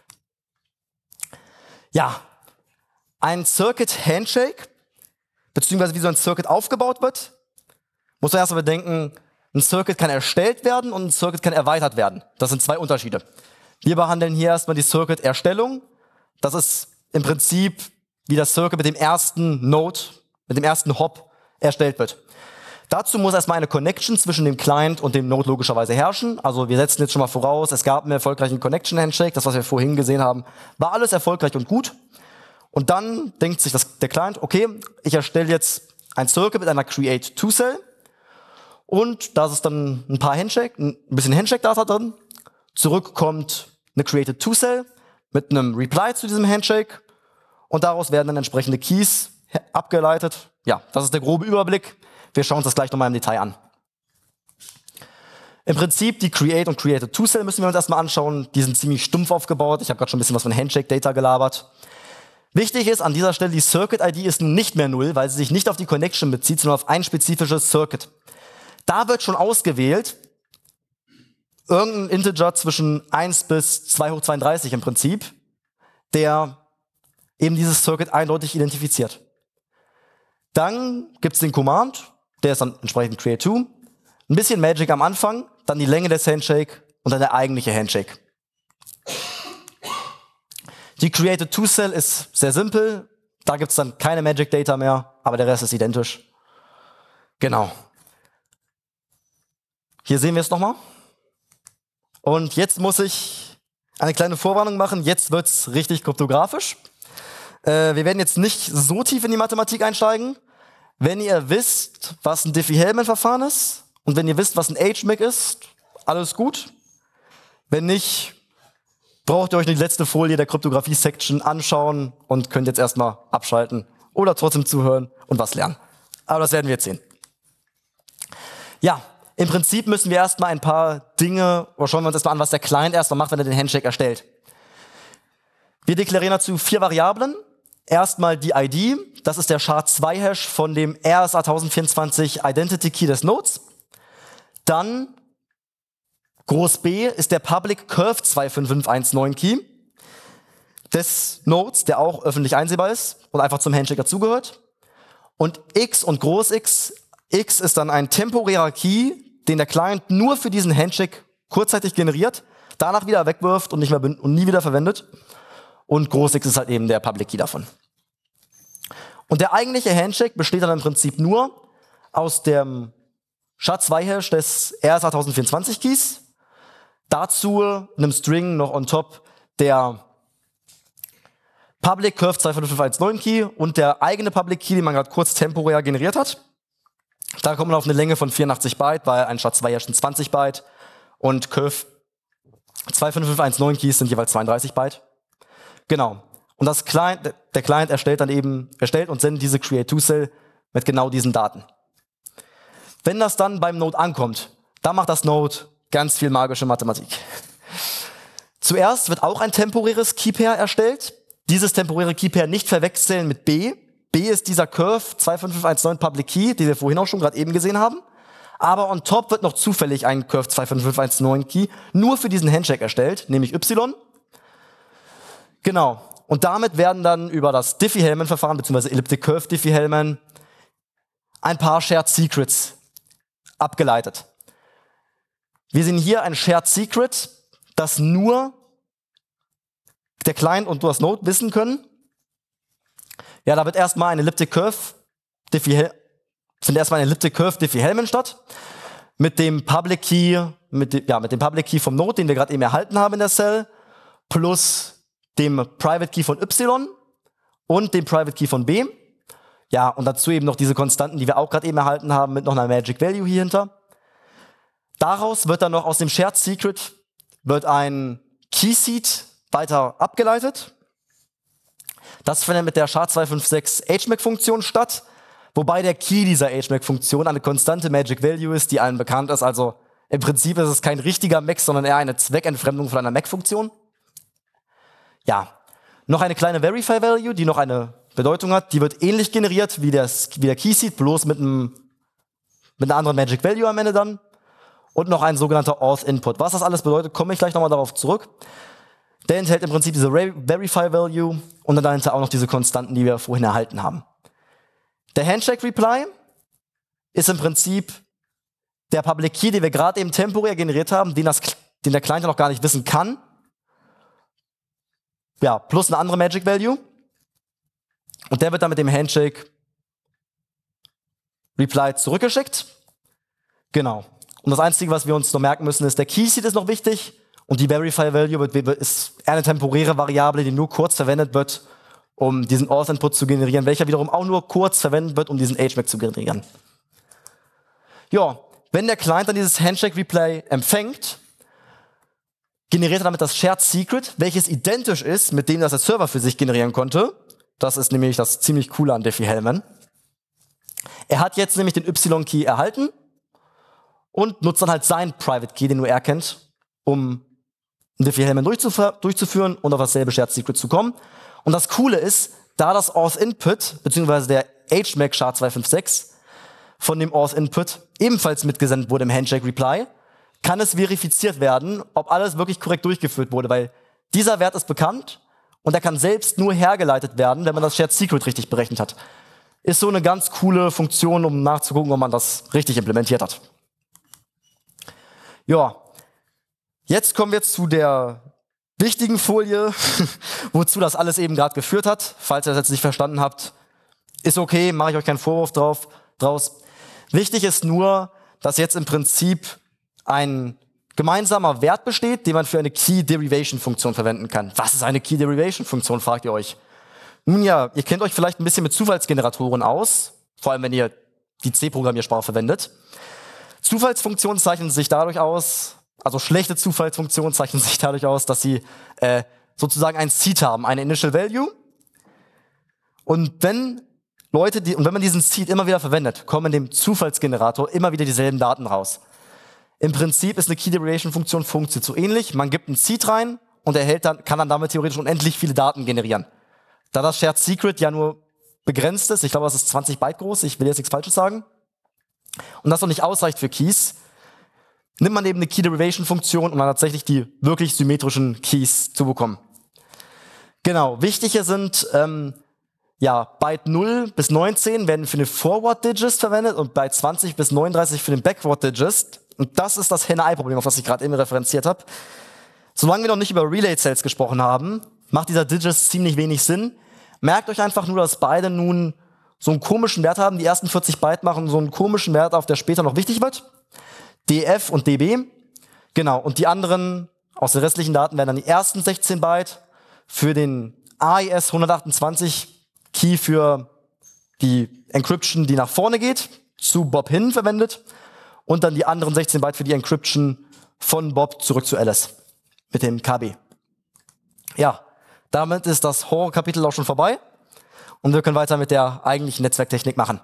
Ja, ein Circuit Handshake, beziehungsweise wie so ein Circuit aufgebaut wird, muss man erst mal bedenken, ein Circuit kann erstellt werden und ein Circuit kann erweitert werden. Das sind zwei Unterschiede. Wir behandeln hier erstmal die Circuit-Erstellung. Das ist im Prinzip, wie das Circuit mit dem ersten Node, mit dem ersten Hop erstellt wird. Dazu muss erstmal eine Connection zwischen dem Client und dem Node logischerweise herrschen. Also wir setzen jetzt schon mal voraus, es gab einen erfolgreichen Connection-Handshake. Das, was wir vorhin gesehen haben, war alles erfolgreich und gut. Und dann denkt sich das, der Client, okay, ich erstelle jetzt ein Circuit mit einer Create-To-Cell. Und da ist dann ein paar Handshake, ein bisschen Handshake-Data drin. Zurück kommt eine Created-To-Cell mit einem Reply zu diesem Handshake. Und daraus werden dann entsprechende Keys abgeleitet. Ja, das ist der grobe Überblick. Wir schauen uns das gleich nochmal im Detail an. Im Prinzip die Create und Created-To-Cell müssen wir uns erstmal anschauen. Die sind ziemlich stumpf aufgebaut. Ich habe gerade schon ein bisschen was von Handshake-Data gelabert. Wichtig ist an dieser Stelle, die Circuit-I D ist nun nicht mehr null, weil sie sich nicht auf die Connection bezieht, sondern auf ein spezifisches Circuit. Da wird schon ausgewählt, irgendein Integer zwischen eins bis zwei hoch zweiunddreißig im Prinzip, der eben dieses Circuit eindeutig identifiziert. Dann gibt's den Command, der ist dann entsprechend create to, ein bisschen Magic am Anfang, dann die Länge des Handshake und dann der eigentliche Handshake. Die Created-To-Cell ist sehr simpel, da gibt's dann keine Magic Data mehr, aber der Rest ist identisch. Genau. Hier sehen wir es nochmal. Und jetzt muss ich eine kleine Vorwarnung machen. Jetzt wird's richtig kryptografisch. Äh, wir werden jetzt nicht so tief in die Mathematik einsteigen. Wenn ihr wisst, was ein Diffie-Hellman-Verfahren ist und wenn ihr wisst, was ein H M I C ist, alles gut. Wenn nicht, braucht ihr euch die letzte Folie der Kryptographie-Section anschauen und könnt jetzt erstmal abschalten oder trotzdem zuhören und was lernen. Aber das werden wir jetzt sehen. Ja. Im Prinzip müssen wir erstmal ein paar Dinge, oder schauen wir uns erstmal an, was der Client erstmal macht, wenn er den Handshake erstellt. Wir deklarieren dazu vier Variablen. Erstmal die I D, das ist der S H A zwei Hash von dem R S A tausend vierundzwanzig Identity Key des Nodes. Dann groß B ist der Public Curve zwei fünf fünf eins neun Key des Nodes, der auch öffentlich einsehbar ist und einfach zum Handshake dazugehört. Und X und groß X, X ist dann ein temporärer Key, den der Client nur für diesen Handshake kurzzeitig generiert, danach wieder wegwirft und nicht mehr und nie wieder verwendet. Und groß X ist halt eben der Public Key davon. Und der eigentliche Handshake besteht dann im Prinzip nur aus dem S H A zwei Hash des R S A tausend vierundzwanzig Keys, dazu einem String noch on top der Public Curve zwei fünf fünf eins neun Key und der eigene Public Key, den man gerade kurz temporär generiert hat. Da kommt man auf eine Länge von vierundachtzig Byte, weil ein S H A zwei Hash sind zwanzig Byte und Curve zwei fünf fünf eins neun Keys sind jeweils zweiunddreißig Byte. Genau. Und das Client, der Client erstellt dann eben, erstellt und sendet diese Create-To-Cell mit genau diesen Daten. Wenn das dann beim Node ankommt, dann macht das Node ganz viel magische Mathematik. Zuerst wird auch ein temporäres Key-Pair erstellt. Dieses temporäre Key-Pair nicht verwechseln mit B. B ist dieser Curve zwei fünf fünf eins neun Public Key, den wir vorhin auch schon gerade eben gesehen haben. Aber on top wird noch zufällig ein Curve zwei fünf fünf eins neun Key nur für diesen Handshake erstellt, nämlich Y. Genau. Und damit werden dann über das Diffie-Hellman-Verfahren bzw. Elliptic Curve Diffie-Hellman ein paar Shared Secrets abgeleitet. Wir sehen hier ein Shared Secret, das nur der Client und das Node wissen können. Ja, da wird erstmal ein Elliptic Curve Diffie findet erstmal ein Elliptic Curve Diffie-Hellman statt mit dem Public Key, mit dem, ja, mit dem Public Key vom Node, den wir gerade eben erhalten haben in der Cell, plus dem Private Key von Y und dem Private Key von B. Ja, und dazu eben noch diese Konstanten, die wir auch gerade eben erhalten haben, mit noch einer Magic Value hier hinter. Daraus wird dann noch aus dem Shared Secret wird ein Key Seed weiter abgeleitet. Das findet mit der S H A zwei fünf sechs H M A C-Funktion statt, wobei der Key dieser H M A C-Funktion eine konstante Magic Value ist, die allen bekannt ist. Also im Prinzip ist es kein richtiger M A C, sondern eher eine Zweckentfremdung von einer M A C-Funktion. Ja, noch eine kleine Verify Value, die noch eine Bedeutung hat. Die wird ähnlich generiert wie, das, wie der Key Seed, bloß mit, einem, mit einer anderen Magic Value am Ende dann. Und noch ein sogenannter Auth Input. Was das alles bedeutet, komme ich gleich nochmal darauf zurück. Der enthält im Prinzip diese Verify Value und dann dahinter auch noch diese Konstanten, die wir vorhin erhalten haben. Der Handshake Reply ist im Prinzip der Public Key, den wir gerade eben temporär generiert haben, den, das, den der Client noch gar nicht wissen kann. Ja, plus eine andere Magic Value. Und der wird dann mit dem Handshake Reply zurückgeschickt. Genau. Und das Einzige, was wir uns noch merken müssen, ist, der Key Seed ist noch wichtig und die Verify Value wird, ist eher eine temporäre Variable, die nur kurz verwendet wird, um diesen Auth Input zu generieren, welcher wiederum auch nur kurz verwendet wird, um diesen H M A C zu generieren. Ja, wenn der Client dann dieses Handshake Replay empfängt, generiert er damit das Shared Secret, welches identisch ist mit dem, das der Server für sich generieren konnte. Das ist nämlich das ziemlich Coole an Diffie-Hellman. Er hat jetzt nämlich den Y-Key erhalten und nutzt dann halt seinen Private Key, den nur er kennt, um einen Diffie-Hellman durchzuf- durchzuführen und auf dasselbe Shared Secret zu kommen. Und das Coole ist, da das Auth Input, beziehungsweise der H M A C S H A zwei fünf sechs von dem Auth Input ebenfalls mitgesendet wurde im Handshake Reply, kann es verifiziert werden, ob alles wirklich korrekt durchgeführt wurde, weil dieser Wert ist bekannt und er kann selbst nur hergeleitet werden, wenn man das Shared Secret richtig berechnet hat. Ist so eine ganz coole Funktion, um nachzugucken, ob man das richtig implementiert hat. Ja, jetzt kommen wir zu der wichtigen Folie, wozu das alles eben gerade geführt hat. Falls ihr das jetzt nicht verstanden habt, ist okay, mache ich euch keinen Vorwurf drauf, draus. Wichtig ist nur, dass jetzt im Prinzip ein gemeinsamer Wert besteht, den man für eine Key Derivation Funktion verwenden kann. Was ist eine Key Derivation Funktion, fragt ihr euch. Nun ja, ihr kennt euch vielleicht ein bisschen mit Zufallsgeneratoren aus, vor allem wenn ihr die C-Programmiersprache verwendet. Zufallsfunktionen zeichnen sich dadurch aus, also schlechte Zufallsfunktionen zeichnen sich dadurch aus, dass sie äh, sozusagen ein Seed haben, eine Initial Value. Und wenn Leute, die, und wenn man diesen Seed immer wieder verwendet, kommen in dem Zufallsgenerator immer wieder dieselben Daten raus. Im Prinzip ist eine Key Derivation Funktion funktioniert so ähnlich. Man gibt einen Seed rein und erhält dann, kann dann damit theoretisch unendlich viele Daten generieren. Da das Shared Secret ja nur begrenzt ist, ich glaube, das ist zwanzig Byte groß, ich will jetzt nichts Falsches sagen, und das noch nicht ausreicht für Keys, nimmt man eben eine Key Derivation Funktion, um dann tatsächlich die wirklich symmetrischen Keys zu bekommen. Genau, wichtige sind, ähm, ja, Byte null bis neunzehn werden für den Forward Digest verwendet und Byte zwanzig bis neununddreißig für den Backward Digest. Und das ist das Henne-Ei-Problem, auf das ich gerade eben referenziert habe. Solange wir noch nicht über Relay Cells gesprochen haben, macht dieser Digest ziemlich wenig Sinn. Merkt euch einfach nur, dass beide nun so einen komischen Wert haben. Die ersten vierzig Byte machen so einen komischen Wert auf, der später noch wichtig wird. D F und D B. Genau. Und die anderen aus den restlichen Daten werden dann die ersten sechzehn Byte für den A E S hundertachtundzwanzig Key für die Encryption, die nach vorne geht, zu Bob hin verwendet. Und dann die anderen sechzehn Byte für die Encryption von Bob zurück zu Alice mit dem K B. Ja, damit ist das Horror-Kapitel auch schon vorbei und wir können weiter mit der eigentlichen Netzwerktechnik machen.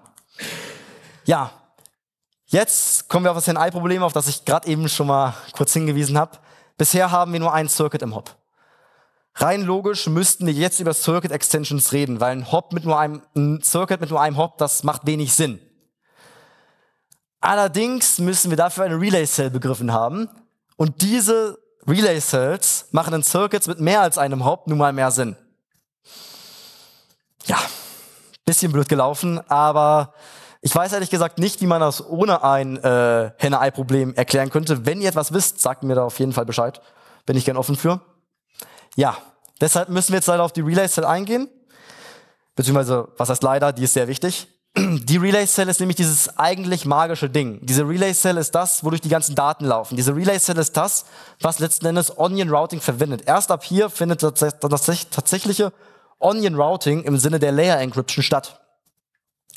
Ja, jetzt kommen wir auf das Henne-Ei-Problem, auf das ich gerade eben schon mal kurz hingewiesen habe. Bisher haben wir nur ein Circuit im Hop. Rein logisch müssten wir jetzt über Circuit Extensions reden, weil ein Hop mit nur einem ein Circuit mit nur einem Hop, das macht wenig Sinn. Allerdings müssen wir dafür eine Relay Cell begriffen haben und diese Relay Cells machen in Circuits mit mehr als einem Hop nun mal mehr Sinn. Ja, bisschen blöd gelaufen, aber ich weiß ehrlich gesagt nicht, wie man das ohne ein äh, Henne-Ei-Problem erklären könnte. Wenn ihr etwas wisst, sagt mir da auf jeden Fall Bescheid. Bin ich gern offen für. Ja, deshalb müssen wir jetzt leider auf die Relay Cell eingehen. Beziehungsweise, was heißt leider, die ist sehr wichtig. Die Relay Cell ist nämlich dieses eigentlich magische Ding. Diese Relay Cell ist das, wodurch die ganzen Daten laufen. Diese Relay Cell ist das, was letzten Endes Onion Routing verwendet. Erst ab hier findet das tatsächliche Onion Routing im Sinne der Layer Encryption statt.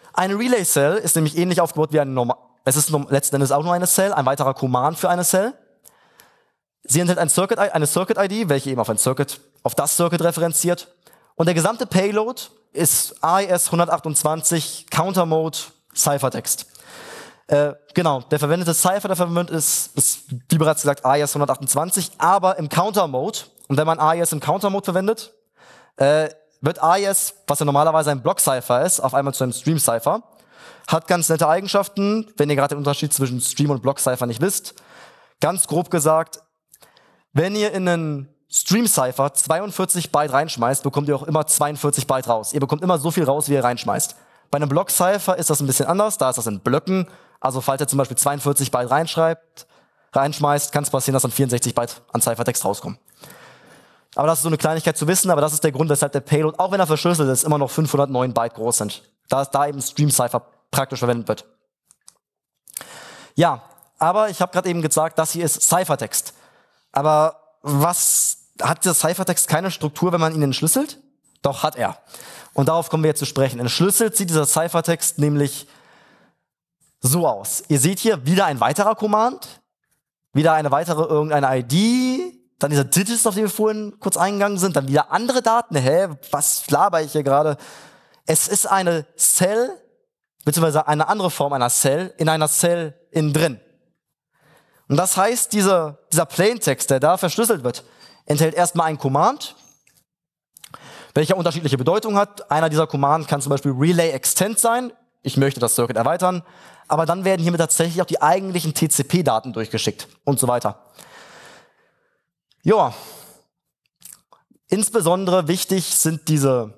Eine Relay Cell ist nämlich ähnlich aufgebaut wie eine normal. Es ist letzten Endes auch nur eine Cell, ein weiterer Command für eine Cell. Sie enthält ein Circuit, eine Circuit-I D, welche eben auf ein Circuit, auf das Circuit referenziert. Und der gesamte Payload ist A E S hundertachtundzwanzig Counter Mode Ciphertext. Äh, genau, der verwendete Cipher, der verwendet ist, ist, wie bereits gesagt, A E S hundertachtundzwanzig, aber im Counter Mode. Und wenn man A E S im Counter Mode verwendet, äh, wird A E S, was ja normalerweise ein Block-Cipher ist, auf einmal zu einem Stream-Cipher. Hat ganz nette Eigenschaften, wenn ihr gerade den Unterschied zwischen Stream und Block-Cipher nicht wisst. Ganz grob gesagt, wenn ihr in einen Stream-Cipher zweiundvierzig Byte reinschmeißt, bekommt ihr auch immer zweiundvierzig Byte raus. Ihr bekommt immer so viel raus, wie ihr reinschmeißt. Bei einem Block-Cipher ist das ein bisschen anders, da ist das in Blöcken. Also falls ihr zum Beispiel zweiundvierzig Byte reinschreibt, reinschmeißt, kann es passieren, dass dann vierundsechzig Byte an Ciphertext rauskommen. Aber das ist so eine Kleinigkeit zu wissen, aber das ist der Grund, weshalb der Payload, auch wenn er verschlüsselt ist, immer noch fünfhundertneun Byte groß sind. Da da eben Stream-Cipher praktisch verwendet wird. Ja, aber ich habe gerade eben gesagt, das hier ist Ciphertext. Aber was hat dieser Ciphertext keine Struktur, wenn man ihn entschlüsselt? Doch, hat er. Und darauf kommen wir jetzt zu sprechen. Entschlüsselt sieht dieser Ciphertext nämlich so aus. Ihr seht hier wieder ein weiterer Command, wieder eine weitere irgendeine I D, dann dieser Digits, auf den wir vorhin kurz eingegangen sind, dann wieder andere Daten. Hä, was laber ich hier gerade? Es ist eine Cell, beziehungsweise eine andere Form einer Cell, in einer Cell innen drin. Und das heißt, dieser, dieser Plaintext, der da verschlüsselt wird, enthält erstmal einen Command, welcher unterschiedliche Bedeutung hat. Einer dieser Command kann zum Beispiel Relay Extend sein. Ich möchte das Circuit erweitern. Aber dann werden hiermit tatsächlich auch die eigentlichen T C P-Daten durchgeschickt und so weiter. Ja. Insbesondere wichtig sind diese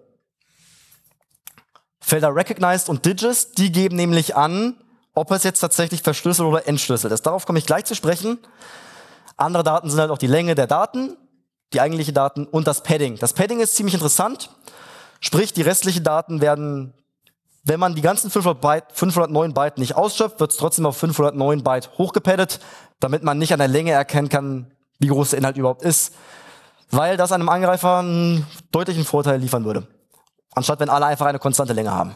Felder Recognized und Digits. Die geben nämlich an, ob es jetzt tatsächlich verschlüsselt oder entschlüsselt ist. Darauf komme ich gleich zu sprechen. Andere Daten sind halt auch die Länge der Daten, die eigentlichen Daten und das Padding. Das Padding ist ziemlich interessant. Sprich, die restlichen Daten werden, wenn man die ganzen fünfhundert Byte, fünfhundertneun Byte nicht ausschöpft, wird es trotzdem auf fünfhundertneun Byte hochgepaddet, damit man nicht an der Länge erkennen kann, wie groß der Inhalt überhaupt ist. Weil das einem Angreifer einen deutlichen Vorteil liefern würde. Anstatt wenn alle einfach eine konstante Länge haben.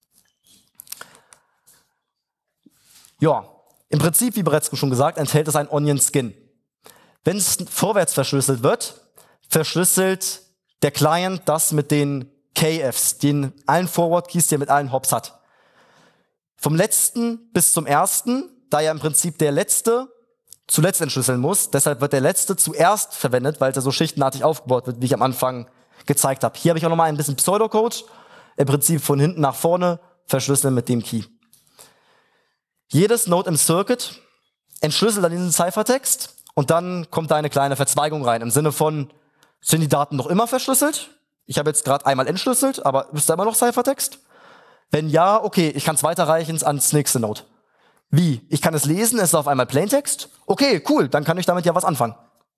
Ja, im Prinzip, wie bereits schon gesagt, enthält es ein Onion Skin. Wenn es vorwärts verschlüsselt wird, verschlüsselt der Client das mit den K Fs, den allen Forward Keys, die er mit allen Hops hat. Vom letzten bis zum ersten, da ja im Prinzip der letzte zuletzt entschlüsseln muss, deshalb wird der letzte zuerst verwendet, weil er so schichtenartig aufgebaut wird, wie ich am Anfang gezeigt habe. Hier habe ich auch noch mal ein bisschen Pseudocode, im Prinzip von hinten nach vorne verschlüsseln mit dem Key. Jedes Node im Circuit entschlüsselt dann diesen Ciphertext und dann kommt da eine kleine Verzweigung rein, im Sinne von, sind die Daten noch immer verschlüsselt? Ich habe jetzt gerade einmal entschlüsselt, aber ist da immer noch Ciphertext? Wenn ja, okay, ich kann es weiterreichen ans nächste Node. Wie? Ich kann es lesen, es ist auf einmal Plaintext? Okay, cool, dann kann ich damit ja was anfangen.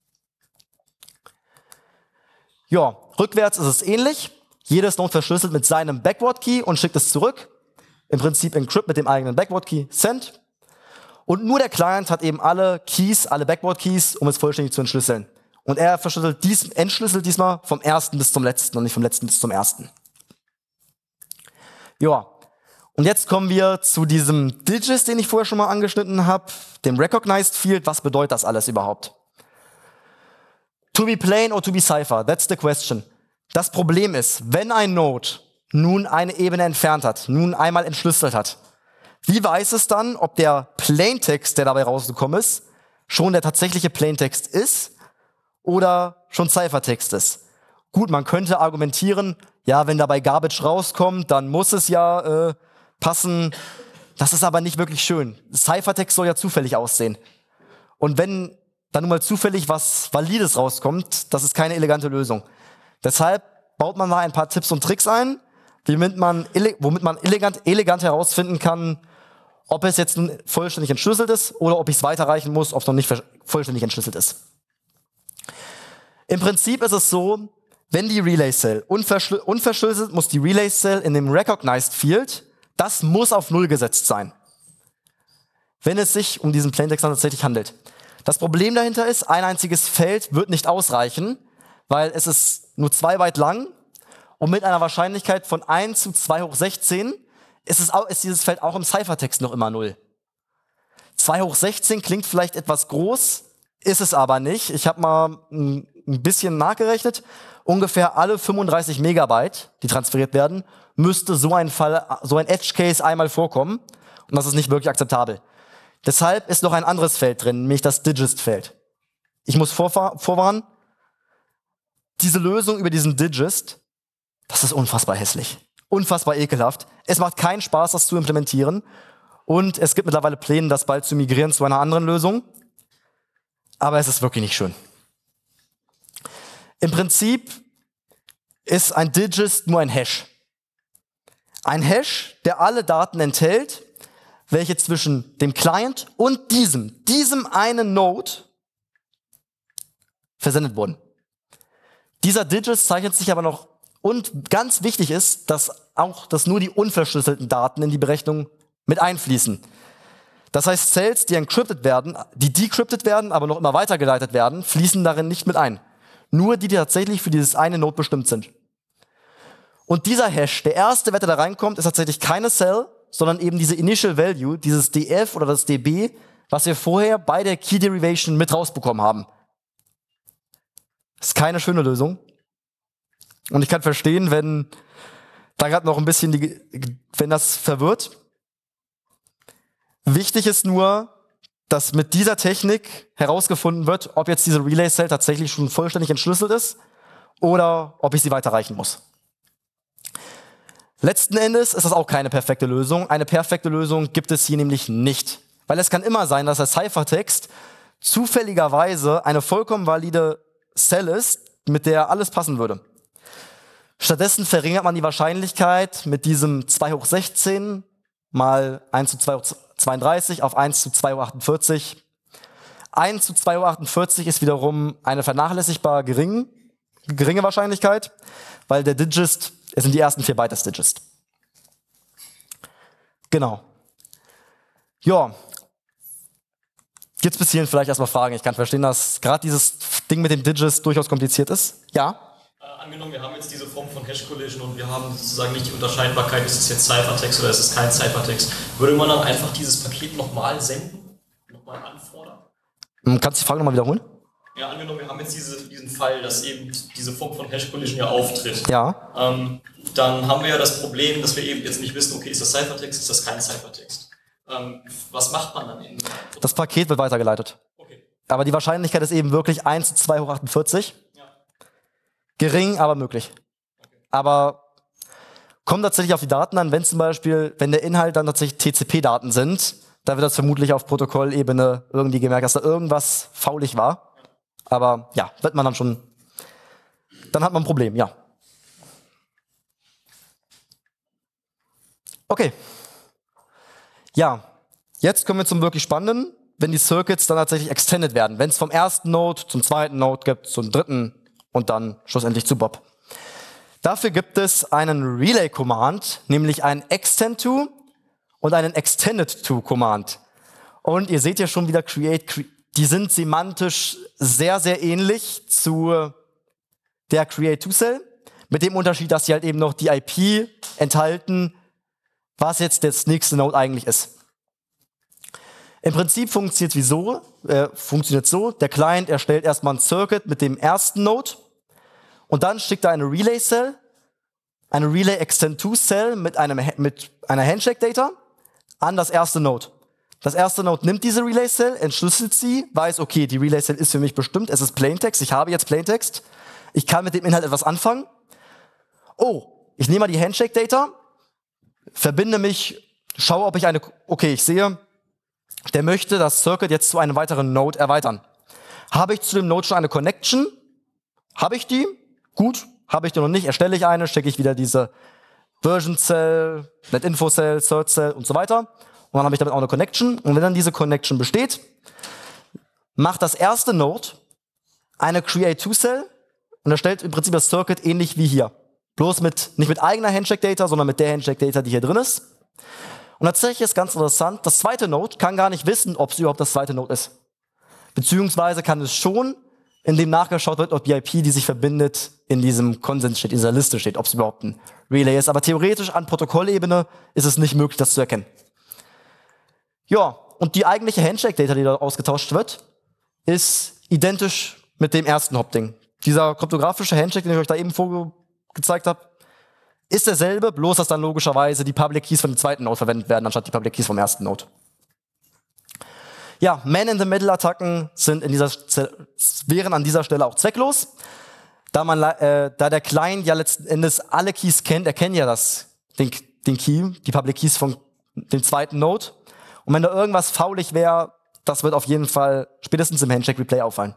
Ja, rückwärts ist es ähnlich. Jedes Node verschlüsselt mit seinem Backward-Key und schickt es zurück. Im Prinzip encrypt mit dem eigenen Backward-Key, Send. Und nur der Client hat eben alle Keys, alle Backward-Keys, um es vollständig zu entschlüsseln. Und er verschlüsselt dies, entschlüsselt diesmal vom ersten bis zum letzten und nicht vom letzten bis zum ersten. Ja, und jetzt kommen wir zu diesem Digits, den ich vorher schon mal angeschnitten habe, dem Recognized Field. Was bedeutet das alles überhaupt? To be plain or to be cipher? That's the question. Das Problem ist, wenn ein Node nun eine Ebene entfernt hat, nun einmal entschlüsselt hat, wie weiß es dann, ob der Plaintext, der dabei rausgekommen ist, schon der tatsächliche Plaintext ist oder schon Ciphertext ist? Gut, man könnte argumentieren, ja, wenn dabei Garbage rauskommt, dann muss es ja äh, passen. Das ist aber nicht wirklich schön. Ciphertext soll ja zufällig aussehen. Und wenn dann nun mal zufällig was Valides rauskommt, das ist keine elegante Lösung. Deshalb baut man mal ein paar Tipps und Tricks ein, womit man, womit man elegant, elegant herausfinden kann, ob es jetzt nun vollständig entschlüsselt ist oder ob ich es weiterreichen muss, ob es noch nicht vollständig entschlüsselt ist. Im Prinzip ist es so, wenn die Relay Cell unverschlüsselt, muss die Relay Cell in dem Recognized Field, das muss auf Null gesetzt sein, wenn es sich um diesen Plaintext tatsächlich handelt. Das Problem dahinter ist, ein einziges Feld wird nicht ausreichen, weil es ist nur zwei Byte lang und mit einer Wahrscheinlichkeit von eins zu zwei hoch sechzehn ist, es auch, ist dieses Feld auch im Ciphertext noch immer null. zwei hoch sechzehn klingt vielleicht etwas groß, ist es aber nicht. Ich habe mal ein bisschen nachgerechnet. Ungefähr alle fünfunddreißig Megabyte, die transferiert werden, müsste so ein Fall, so ein Edge Case einmal vorkommen. Und das ist nicht wirklich akzeptabel. Deshalb ist noch ein anderes Feld drin, nämlich das Digest-Feld. Ich muss vorwarnen, diese Lösung über diesen Digest, das ist unfassbar hässlich. Unfassbar ekelhaft. Es macht keinen Spaß, das zu implementieren. Und es gibt mittlerweile Pläne, das bald zu migrieren zu einer anderen Lösung. Aber es ist wirklich nicht schön. Im Prinzip ist ein Digest nur ein Hash. Ein Hash, der alle Daten enthält, welche zwischen dem Client und diesem, diesem einen Node versendet wurden. Dieser Digest zeichnet sich aber noch, und ganz wichtig ist, dass auch, dass nur die unverschlüsselten Daten in die Berechnung mit einfließen. Das heißt, Cells, die encrypted werden, die decrypted werden, aber noch immer weitergeleitet werden, fließen darin nicht mit ein. Nur die, die tatsächlich für dieses eine Node bestimmt sind. Und dieser Hash, der erste Wert, der da reinkommt, ist tatsächlich keine Cell, sondern eben diese Initial Value, dieses D F oder das D B, was wir vorher bei der Key Derivation mit rausbekommen haben. Das ist keine schöne Lösung. Und ich kann verstehen, wenn da gerade noch ein bisschen, die, wenn das verwirrt. Wichtig ist nur, dass mit dieser Technik herausgefunden wird, ob jetzt diese Relay-Cell tatsächlich schon vollständig entschlüsselt ist oder ob ich sie weiterreichen muss. Letzten Endes ist das auch keine perfekte Lösung. Eine perfekte Lösung gibt es hier nämlich nicht. Weil es kann immer sein, dass der Ciphertext zufälligerweise eine vollkommen valide Cell ist, mit der alles passen würde. Stattdessen verringert man die Wahrscheinlichkeit mit diesem zwei hoch sechzehn mal eins zu zwei hoch zweiunddreißig auf eins zu zwei hoch achtundvierzig. eins zu zwei hoch achtundvierzig ist wiederum eine vernachlässigbar gering, geringe Wahrscheinlichkeit, weil der Digest, es sind die ersten vier Byte des Digest. Genau. Ja. Gibt's bis hierhin vielleicht erstmal Fragen? Ich kann verstehen, dass gerade dieses Ding mit dem Digest durchaus kompliziert ist. Ja? Äh, angenommen, wir haben jetzt diese Form von Hash-Collision und wir haben sozusagen nicht die Unterscheidbarkeit, ist es jetzt Ciphertext oder ist es kein Ciphertext. Würde man dann einfach dieses Paket nochmal senden? Nochmal anfordern? Kannst du die Frage nochmal wiederholen? Ja, angenommen, wir haben jetzt diese, diesen Fall, dass eben diese Form von Hash-Collision ja auftritt. Ja. Ähm, dann haben wir ja das Problem, dass wir eben jetzt nicht wissen, okay, ist das Ciphertext, ist das kein Ciphertext. Ähm, was macht man dann? In Das Paket wird weitergeleitet. Okay. Aber die Wahrscheinlichkeit ist eben wirklich eins zu zwei hoch achtundvierzig. Ja. Gering, aber möglich. Okay. Aber kommt tatsächlich auf die Daten an, wenn zum Beispiel, wenn der Inhalt dann tatsächlich T C P-Daten sind, da wird das vermutlich auf Protokollebene irgendwie gemerkt, dass da irgendwas faulig war. Aber ja, wird man dann schon, dann hat man ein Problem, ja. Okay. Ja, jetzt kommen wir zum wirklich Spannenden, wenn die Circuits dann tatsächlich extended werden. Wenn es vom ersten Node zum zweiten Node gibt, zum dritten und dann schlussendlich zu Bob. Dafür gibt es einen Relay-Command, nämlich einen Extend-to und einen Extended-to-Command. Und ihr seht ja schon wieder Create, cre die sind semantisch sehr, sehr ähnlich zu der Create-to-Cell, mit dem Unterschied, dass sie halt eben noch die I P enthalten, was jetzt das nächste Node eigentlich ist. Im Prinzip funktioniert wie so, äh, funktioniert so, der Client erstellt erstmal ein Circuit mit dem ersten Node und dann schickt er eine Relay-Cell, eine Relay-Extend-to-Cell mit, einem, mit einer Handshake-Data an das erste Node. Das erste Node nimmt diese Relay-Cell, entschlüsselt sie, weiß, okay, die Relay-Cell ist für mich bestimmt, es ist Plaintext, ich habe jetzt Plaintext, ich kann mit dem Inhalt etwas anfangen. Oh, ich nehme mal die Handshake-Data, verbinde mich, schaue, ob ich eine, okay, ich sehe, der möchte das Circuit jetzt zu einem weiteren Node erweitern. Habe ich zu dem Node schon eine Connection? Habe ich die? Gut. Habe ich die noch nicht? Erstelle ich eine, stecke ich wieder diese Version-Cell, Net-Info-Cell, Cert-Cell und so weiter. Und dann habe ich damit auch eine Connection. Und wenn dann diese Connection besteht, macht das erste Node eine Create-to-Cell und erstellt im Prinzip das Circuit ähnlich wie hier. Bloß mit, nicht mit eigener Handshake-Data, sondern mit der Handshake-Data, die hier drin ist. Und tatsächlich ist ganz interessant, das zweite Node kann gar nicht wissen, ob es überhaupt das zweite Node ist. Beziehungsweise kann es schon, in dem nachgeschaut wird, ob die I P, die sich verbindet, in diesem Konsens steht, in dieser Liste steht, ob es überhaupt ein Relay ist. Aber theoretisch an Protokollebene ist es nicht möglich, das zu erkennen. Ja, und die eigentliche Handshake-Data, die da ausgetauscht wird, ist identisch mit dem ersten Hop-Ding. Dieser kryptografische Handshake, den ich euch da eben vorgezeigt habe, ist derselbe, bloß dass dann logischerweise die Public Keys von dem zweiten Node verwendet werden, anstatt die Public Keys vom ersten Node. Ja, Man-in-the-Middle-Attacken sind in dieser, wären an dieser Stelle auch zwecklos, da man, äh, da der Client ja letzten Endes alle Keys kennt, er kennt ja das, den, den Key, die Public Keys von dem zweiten Node. Und wenn da irgendwas faulig wäre, das wird auf jeden Fall spätestens im Handshake-Replay auffallen.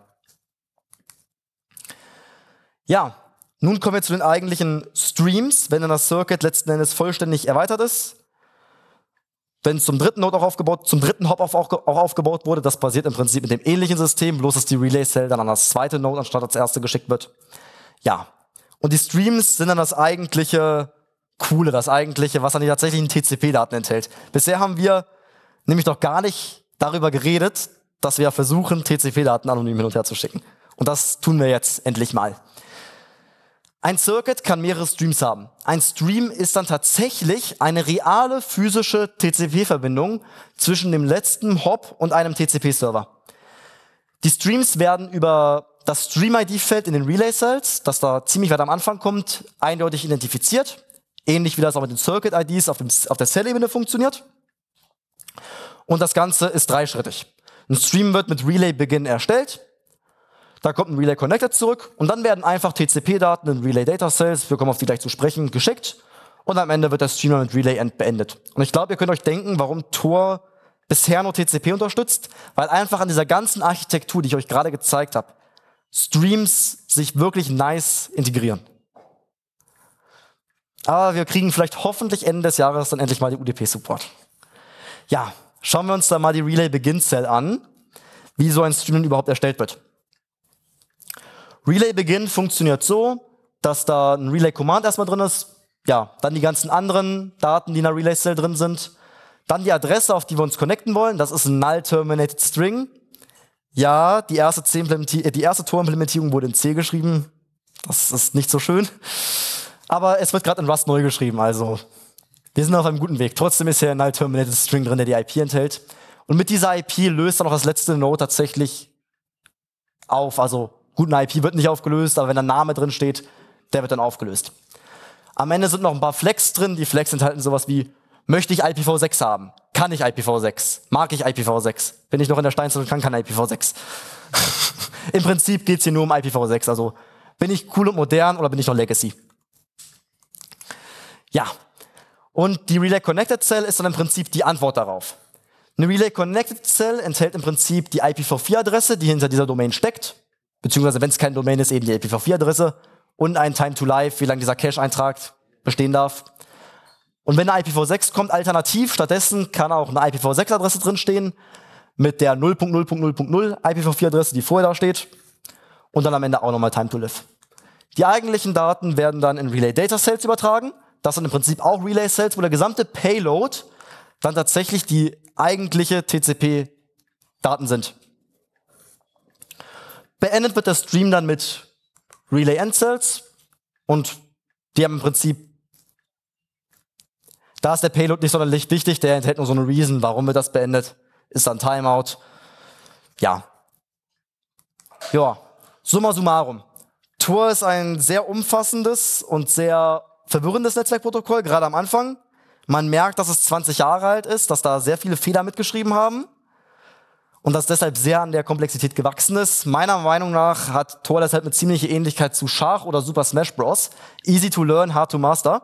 Ja, nun kommen wir zu den eigentlichen Streams, wenn dann das Circuit letzten Endes vollständig erweitert ist. Wenn es zum dritten Node auch aufgebaut, zum dritten Hop auch, auch aufgebaut wurde, das basiert im Prinzip mit dem ähnlichen System, bloß dass die Relay-Cell dann an das zweite Node anstatt als erste geschickt wird. Ja, und die Streams sind dann das eigentliche Coole, das eigentliche, was dann die tatsächlichen T C P-Daten enthält. Bisher haben wir nämlich noch gar nicht darüber geredet, dass wir versuchen, T C P-Daten anonym hin und her zu schicken. Und das tun wir jetzt endlich mal. Ein Circuit kann mehrere Streams haben. Ein Stream ist dann tatsächlich eine reale physische T C P-Verbindung zwischen dem letzten Hop und einem T C P-Server. Die Streams werden über das Stream-I D-Feld in den Relay-Cells, das da ziemlich weit am Anfang kommt, eindeutig identifiziert. Ähnlich wie das auch mit den Circuit-I Ds auf, dem, auf der Cell-Ebene funktioniert. Und das Ganze ist dreischrittig. Ein Stream wird mit Relay-Beginn erstellt. Da kommt ein Relay Connected zurück und dann werden einfach T C P-Daten in Relay Data Cells, wir kommen auf die gleich zu sprechen, geschickt und am Ende wird der Streamer mit Relay End beendet. Und ich glaube, ihr könnt euch denken, warum Tor bisher nur T C P unterstützt, weil einfach an dieser ganzen Architektur, die ich euch gerade gezeigt habe, Streams sich wirklich nice integrieren. Aber wir kriegen vielleicht hoffentlich Ende des Jahres dann endlich mal den U D P-Support. Ja, schauen wir uns da mal die Relay Begin Cell an, wie so ein Stream überhaupt erstellt wird. Relay Begin funktioniert so, dass da ein Relay Command erstmal drin ist, ja, dann die ganzen anderen Daten, die in der Relay Cell drin sind, dann die Adresse, auf die wir uns connecten wollen, das ist ein Null Terminated String. Ja, die erste, äh, die erste Tor-Implementierung wurde in C geschrieben, das ist nicht so schön, aber es wird gerade in Rust neu geschrieben, also wir sind auf einem guten Weg. Trotzdem ist hier ein Null Terminated String drin, der die I P enthält. Und mit dieser I P löst dann auch das letzte Node tatsächlich auf, also gut, eine I P wird nicht aufgelöst, aber wenn ein Name drin steht, der wird dann aufgelöst. Am Ende sind noch ein paar Flags drin. Die Flags enthalten sowas wie, möchte ich I P v sechs haben? Kann ich I P v sechs? Mag ich I P v sechs? Bin ich noch in der Steinzeit und kann kein I P v sechs? Im Prinzip geht's hier nur um I P v sechs. Also bin ich cool und modern oder bin ich noch Legacy? Ja. Und die Relay Connected Cell ist dann im Prinzip die Antwort darauf. Eine Relay Connected Cell enthält im Prinzip die I P v vier Adresse, die hinter dieser Domain steckt. Beziehungsweise, wenn es kein Domain ist, eben die I P v vier Adresse und ein Time to Live, wie lange dieser Cache-Eintrag bestehen darf. Und wenn eine I P v sechs kommt, alternativ, stattdessen kann auch eine I P v sechs Adresse drinstehen mit der null Punkt null Punkt null Punkt null I P v vier Adresse, die vorher da steht. Und dann am Ende auch nochmal Time to Live. Die eigentlichen Daten werden dann in Relay Data Cells übertragen. Das sind im Prinzip auch Relay Cells, wo der gesamte Payload dann tatsächlich die eigentliche T C P-Daten sind. Beendet wird der Stream dann mit Relay End Cells und die haben im Prinzip, da ist der Payload nicht sonderlich wichtig, der enthält nur so eine Reason, warum wird das beendet, ist dann Timeout. Ja. Ja, summa summarum. Tor ist ein sehr umfassendes und sehr verwirrendes Netzwerkprotokoll, gerade am Anfang. Man merkt, dass es zwanzig Jahre alt ist, dass da sehr viele Fehler mitgeschrieben haben. Und das deshalb sehr an der Komplexität gewachsen ist. Meiner Meinung nach hat Tor deshalb eine ziemliche Ähnlichkeit zu Schach oder Super Smash Bros. Easy to learn, hard to master.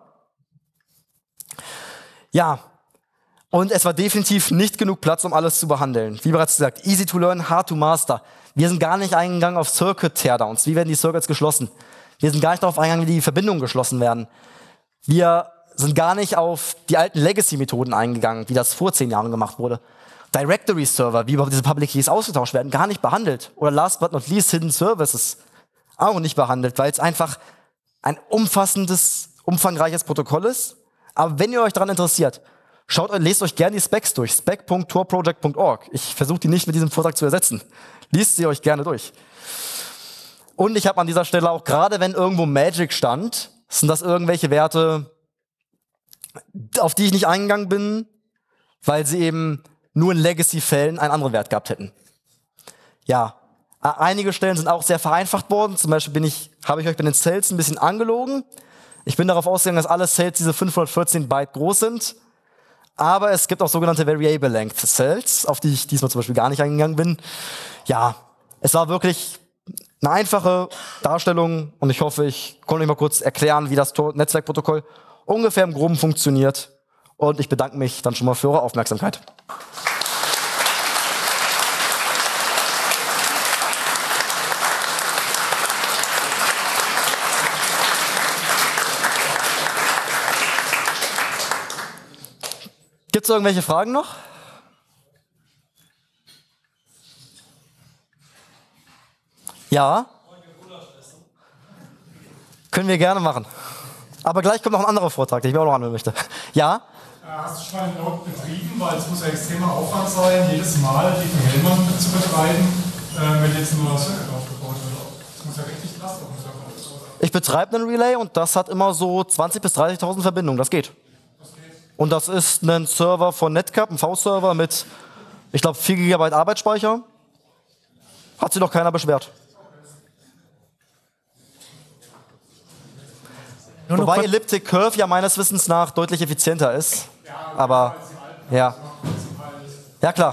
Ja, und es war definitiv nicht genug Platz, um alles zu behandeln. Wie bereits gesagt, easy to learn, hard to master. Wir sind gar nicht eingegangen auf Circuit-Teardowns. Wie werden die Circuits geschlossen? Wir sind gar nicht darauf eingegangen, wie die Verbindungen geschlossen werden. Wir sind gar nicht auf die alten Legacy-Methoden eingegangen, wie das vor zehn Jahren gemacht wurde. Directory-Server, wie überhaupt diese Public Keys ausgetauscht werden, gar nicht behandelt. Oder last but not least, Hidden Services, auch nicht behandelt, weil es einfach ein umfassendes, umfangreiches Protokoll ist. Aber wenn ihr euch daran interessiert, schaut euch, lest euch gerne die Specs durch, spec Punkt tor project Punkt org. Ich versuche die nicht mit diesem Vortrag zu ersetzen. Liest sie euch gerne durch. Und ich habe an dieser Stelle auch, gerade wenn irgendwo Magic stand, sind das irgendwelche Werte, auf die ich nicht eingegangen bin, weil sie eben nur in Legacy-Fällen einen anderen Wert gehabt hätten. Ja, einige Stellen sind auch sehr vereinfacht worden. Zum Beispiel bin ich, habe ich euch bei den Cells ein bisschen angelogen. Ich bin darauf ausgegangen, dass alle Cells diese fünfhundertvierzehn Byte groß sind. Aber es gibt auch sogenannte Variable Length Cells, auf die ich diesmal zum Beispiel gar nicht eingegangen bin. Ja, es war wirklich eine einfache Darstellung und ich hoffe, ich konnte euch mal kurz erklären, wie das Tor-Netzwerkprotokoll ungefähr im Groben funktioniert. Und ich bedanke mich dann schon mal für eure Aufmerksamkeit. Gibt es irgendwelche Fragen noch? Ja? Können wir gerne machen. Aber gleich kommt noch ein anderer Vortrag, den ich mir auch noch anhören möchte. Ja? Hast du schon mal einen Node betrieben? Weil es muss ja extremer Aufwand sein, jedes Mal die von Hellmann zu betreiben, äh, wenn jetzt ein neuer Circuit aufgebaut wird. Das muss ja richtig krass auf dem Server sein. Ich betreibe einen Relay und das hat immer so zwanzigtausend bis dreißigtausend Verbindungen. Das geht. Das geht. Und das ist ein Server von Netcap, ein V-Server mit, ich glaube, vier Gigabyte Arbeitsspeicher. Hat sich noch keiner beschwert. Wobei Elliptic Curve ja meines Wissens nach deutlich effizienter ist. Aber, ja. Ja, klar.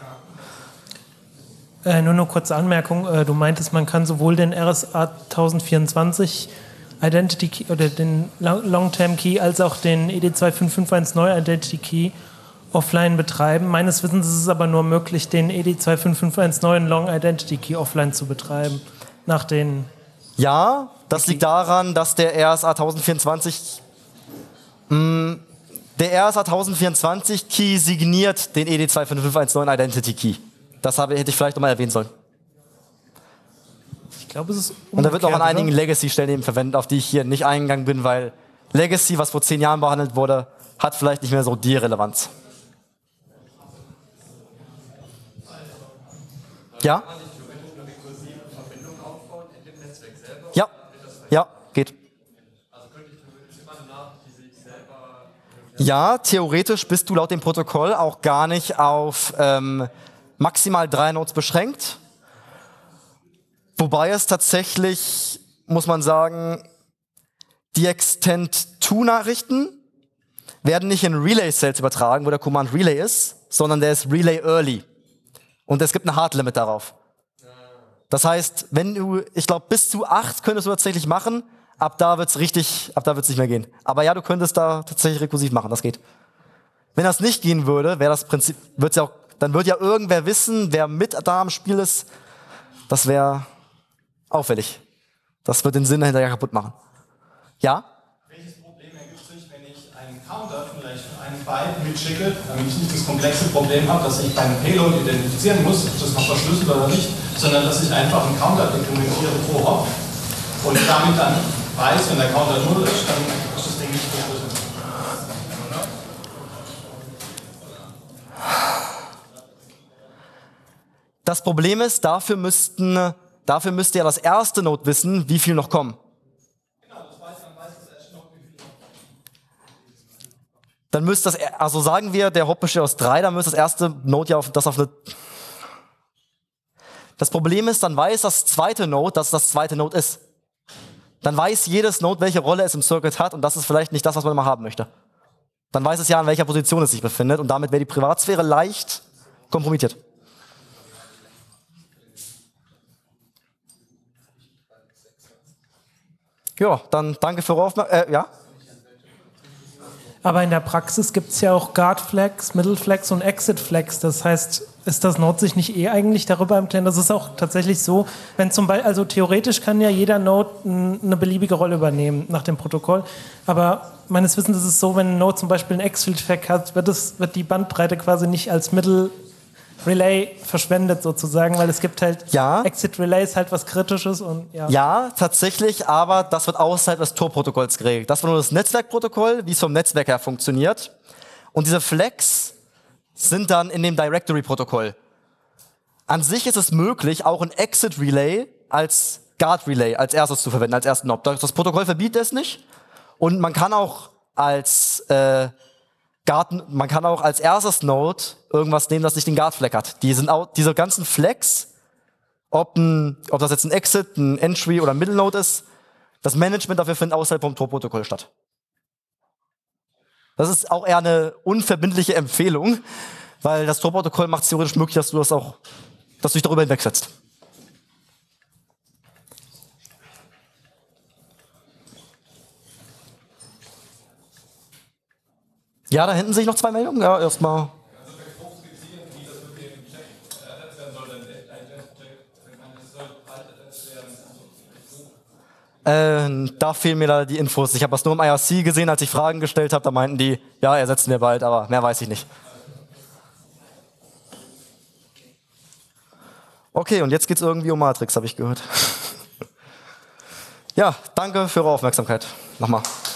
Äh, nur eine kurze Anmerkung. Äh, du meintest, man kann sowohl den R S A tausend vierundzwanzig Identity Key oder den Long-Term Key als auch den E D zwei fünf fünf eins neun Identity Key offline betreiben. Meines Wissens ist es aber nur möglich, den E D zwei fünf fünf eins neun Long Identity Key offline zu betreiben. Nach den Ja, das liegt daran, dass der R S A tausend vierundzwanzig mh, der R S A tausend vierundzwanzig Key signiert den E D zwei fünf fünf eins neun Identity Key. Das habe, hätte ich vielleicht nochmal erwähnen sollen. Ich glaube, es ist Und da wird auch an umgekehrt, einigen oder? Legacy-Stellen eben verwendet, auf die ich hier nicht eingegangen bin, weil Legacy, was vor zehn Jahren behandelt wurde, hat vielleicht nicht mehr so die Relevanz. Ja? Ja, ja, geht. Ja, theoretisch bist du laut dem Protokoll auch gar nicht auf ähm, maximal drei Nodes beschränkt. Wobei es tatsächlich, muss man sagen, die Extend zwei Nachrichten werden nicht in Relay-Cells übertragen, wo der Command Relay ist, sondern der ist Relay Early. Und es gibt ein Hard Limit darauf. Das heißt, wenn du, ich glaube, bis zu acht könntest du tatsächlich machen, ab da wird's richtig, ab da wird's nicht mehr gehen. Aber ja, du könntest da tatsächlich rekursiv machen, das geht. Wenn das nicht gehen würde, wäre das Prinzip, wird's ja auch, dann wird ja irgendwer wissen, wer mit da am Spiel ist. Das wäre auffällig. Das wird den Sinn dahinter ja kaputt machen. Ja? Welches Problem ergibt sich, wenn ich einen Counter vielleicht für einen Byte mitschicke, damit ich nicht das komplexe Problem habe, dass ich beim Payload identifizieren muss, ob das noch verschlüsselt oder nicht, sondern dass ich einfach einen Counter dokumentiere pro Hop und damit dann weiß, wenn der Counter null ist, dann ist das Ding nicht verschlüsselt. Das Problem ist, dafür müssten, dafür müsste ja das erste Node wissen, wie viel noch kommen. Genau, das weiß, dann weiß das erste noch, wie viel. Dann müsste das, also sagen wir, der Hop besteht aus drei, dann müsste das erste Node ja auf, das auf eine. Das Problem ist, dann weiß das zweite Node, dass das zweite Node ist. Dann weiß jedes Node, welche Rolle es im Circuit hat und das ist vielleicht nicht das, was man immer haben möchte. Dann weiß es ja, an welcher Position es sich befindet und damit wäre die Privatsphäre leicht kompromittiert. Ja, dann danke für eure Aufmerksamkeit. Äh, ja? Aber in der Praxis gibt es ja auch Guard Flags, Middle Flags und Exit Flags. Das heißt, ist das Node sich nicht eh eigentlich darüber im Klaren? Das ist auch tatsächlich so, wenn zum Beispiel, also theoretisch kann ja jeder Node eine beliebige Rolle übernehmen nach dem Protokoll. Aber meines Wissens ist es so, wenn ein Node zum Beispiel ein Exit Flag hat, wird, es, wird die Bandbreite quasi nicht als Middle Relay verschwendet sozusagen, weil es gibt halt Ja. Exit Relay ist halt was Kritisches und ja. Ja, tatsächlich, aber das wird außerhalb des Tor-Protokolls geregelt. Das war nur das Netzwerkprotokoll, wie es vom Netzwerk her funktioniert. Und diese Flags sind dann in dem Directory-Protokoll. An sich ist es möglich, auch ein Exit-Relay als Guard Relay als erstes zu verwenden, als ersten Node. Das Protokoll verbietet es nicht. Und man kann auch als äh, Guard, man kann auch als erstes Node irgendwas nehmen, das nicht den Guard Flag hat. Die sind auch, diese ganzen Flags, ob, ein, ob das jetzt ein Exit, ein Entry oder ein Middle Node ist, das Management dafür findet außerhalb vom Tor-Protokoll statt. Das ist auch eher eine unverbindliche Empfehlung, weil das Tor-Protokoll macht es theoretisch möglich, dass du das auch, dass du dich darüber hinwegsetzt. Ja, da hinten sehe ich noch zwei Meldungen. Ja, erstmal. Äh, da fehlen mir da die Infos. Ich habe das nur im I R C gesehen, als ich Fragen gestellt habe. Da meinten die, ja, ersetzen wir bald, aber mehr weiß ich nicht. Okay, und jetzt geht es irgendwie um Matrix, habe ich gehört. Ja, danke für eure Aufmerksamkeit. Nochmal.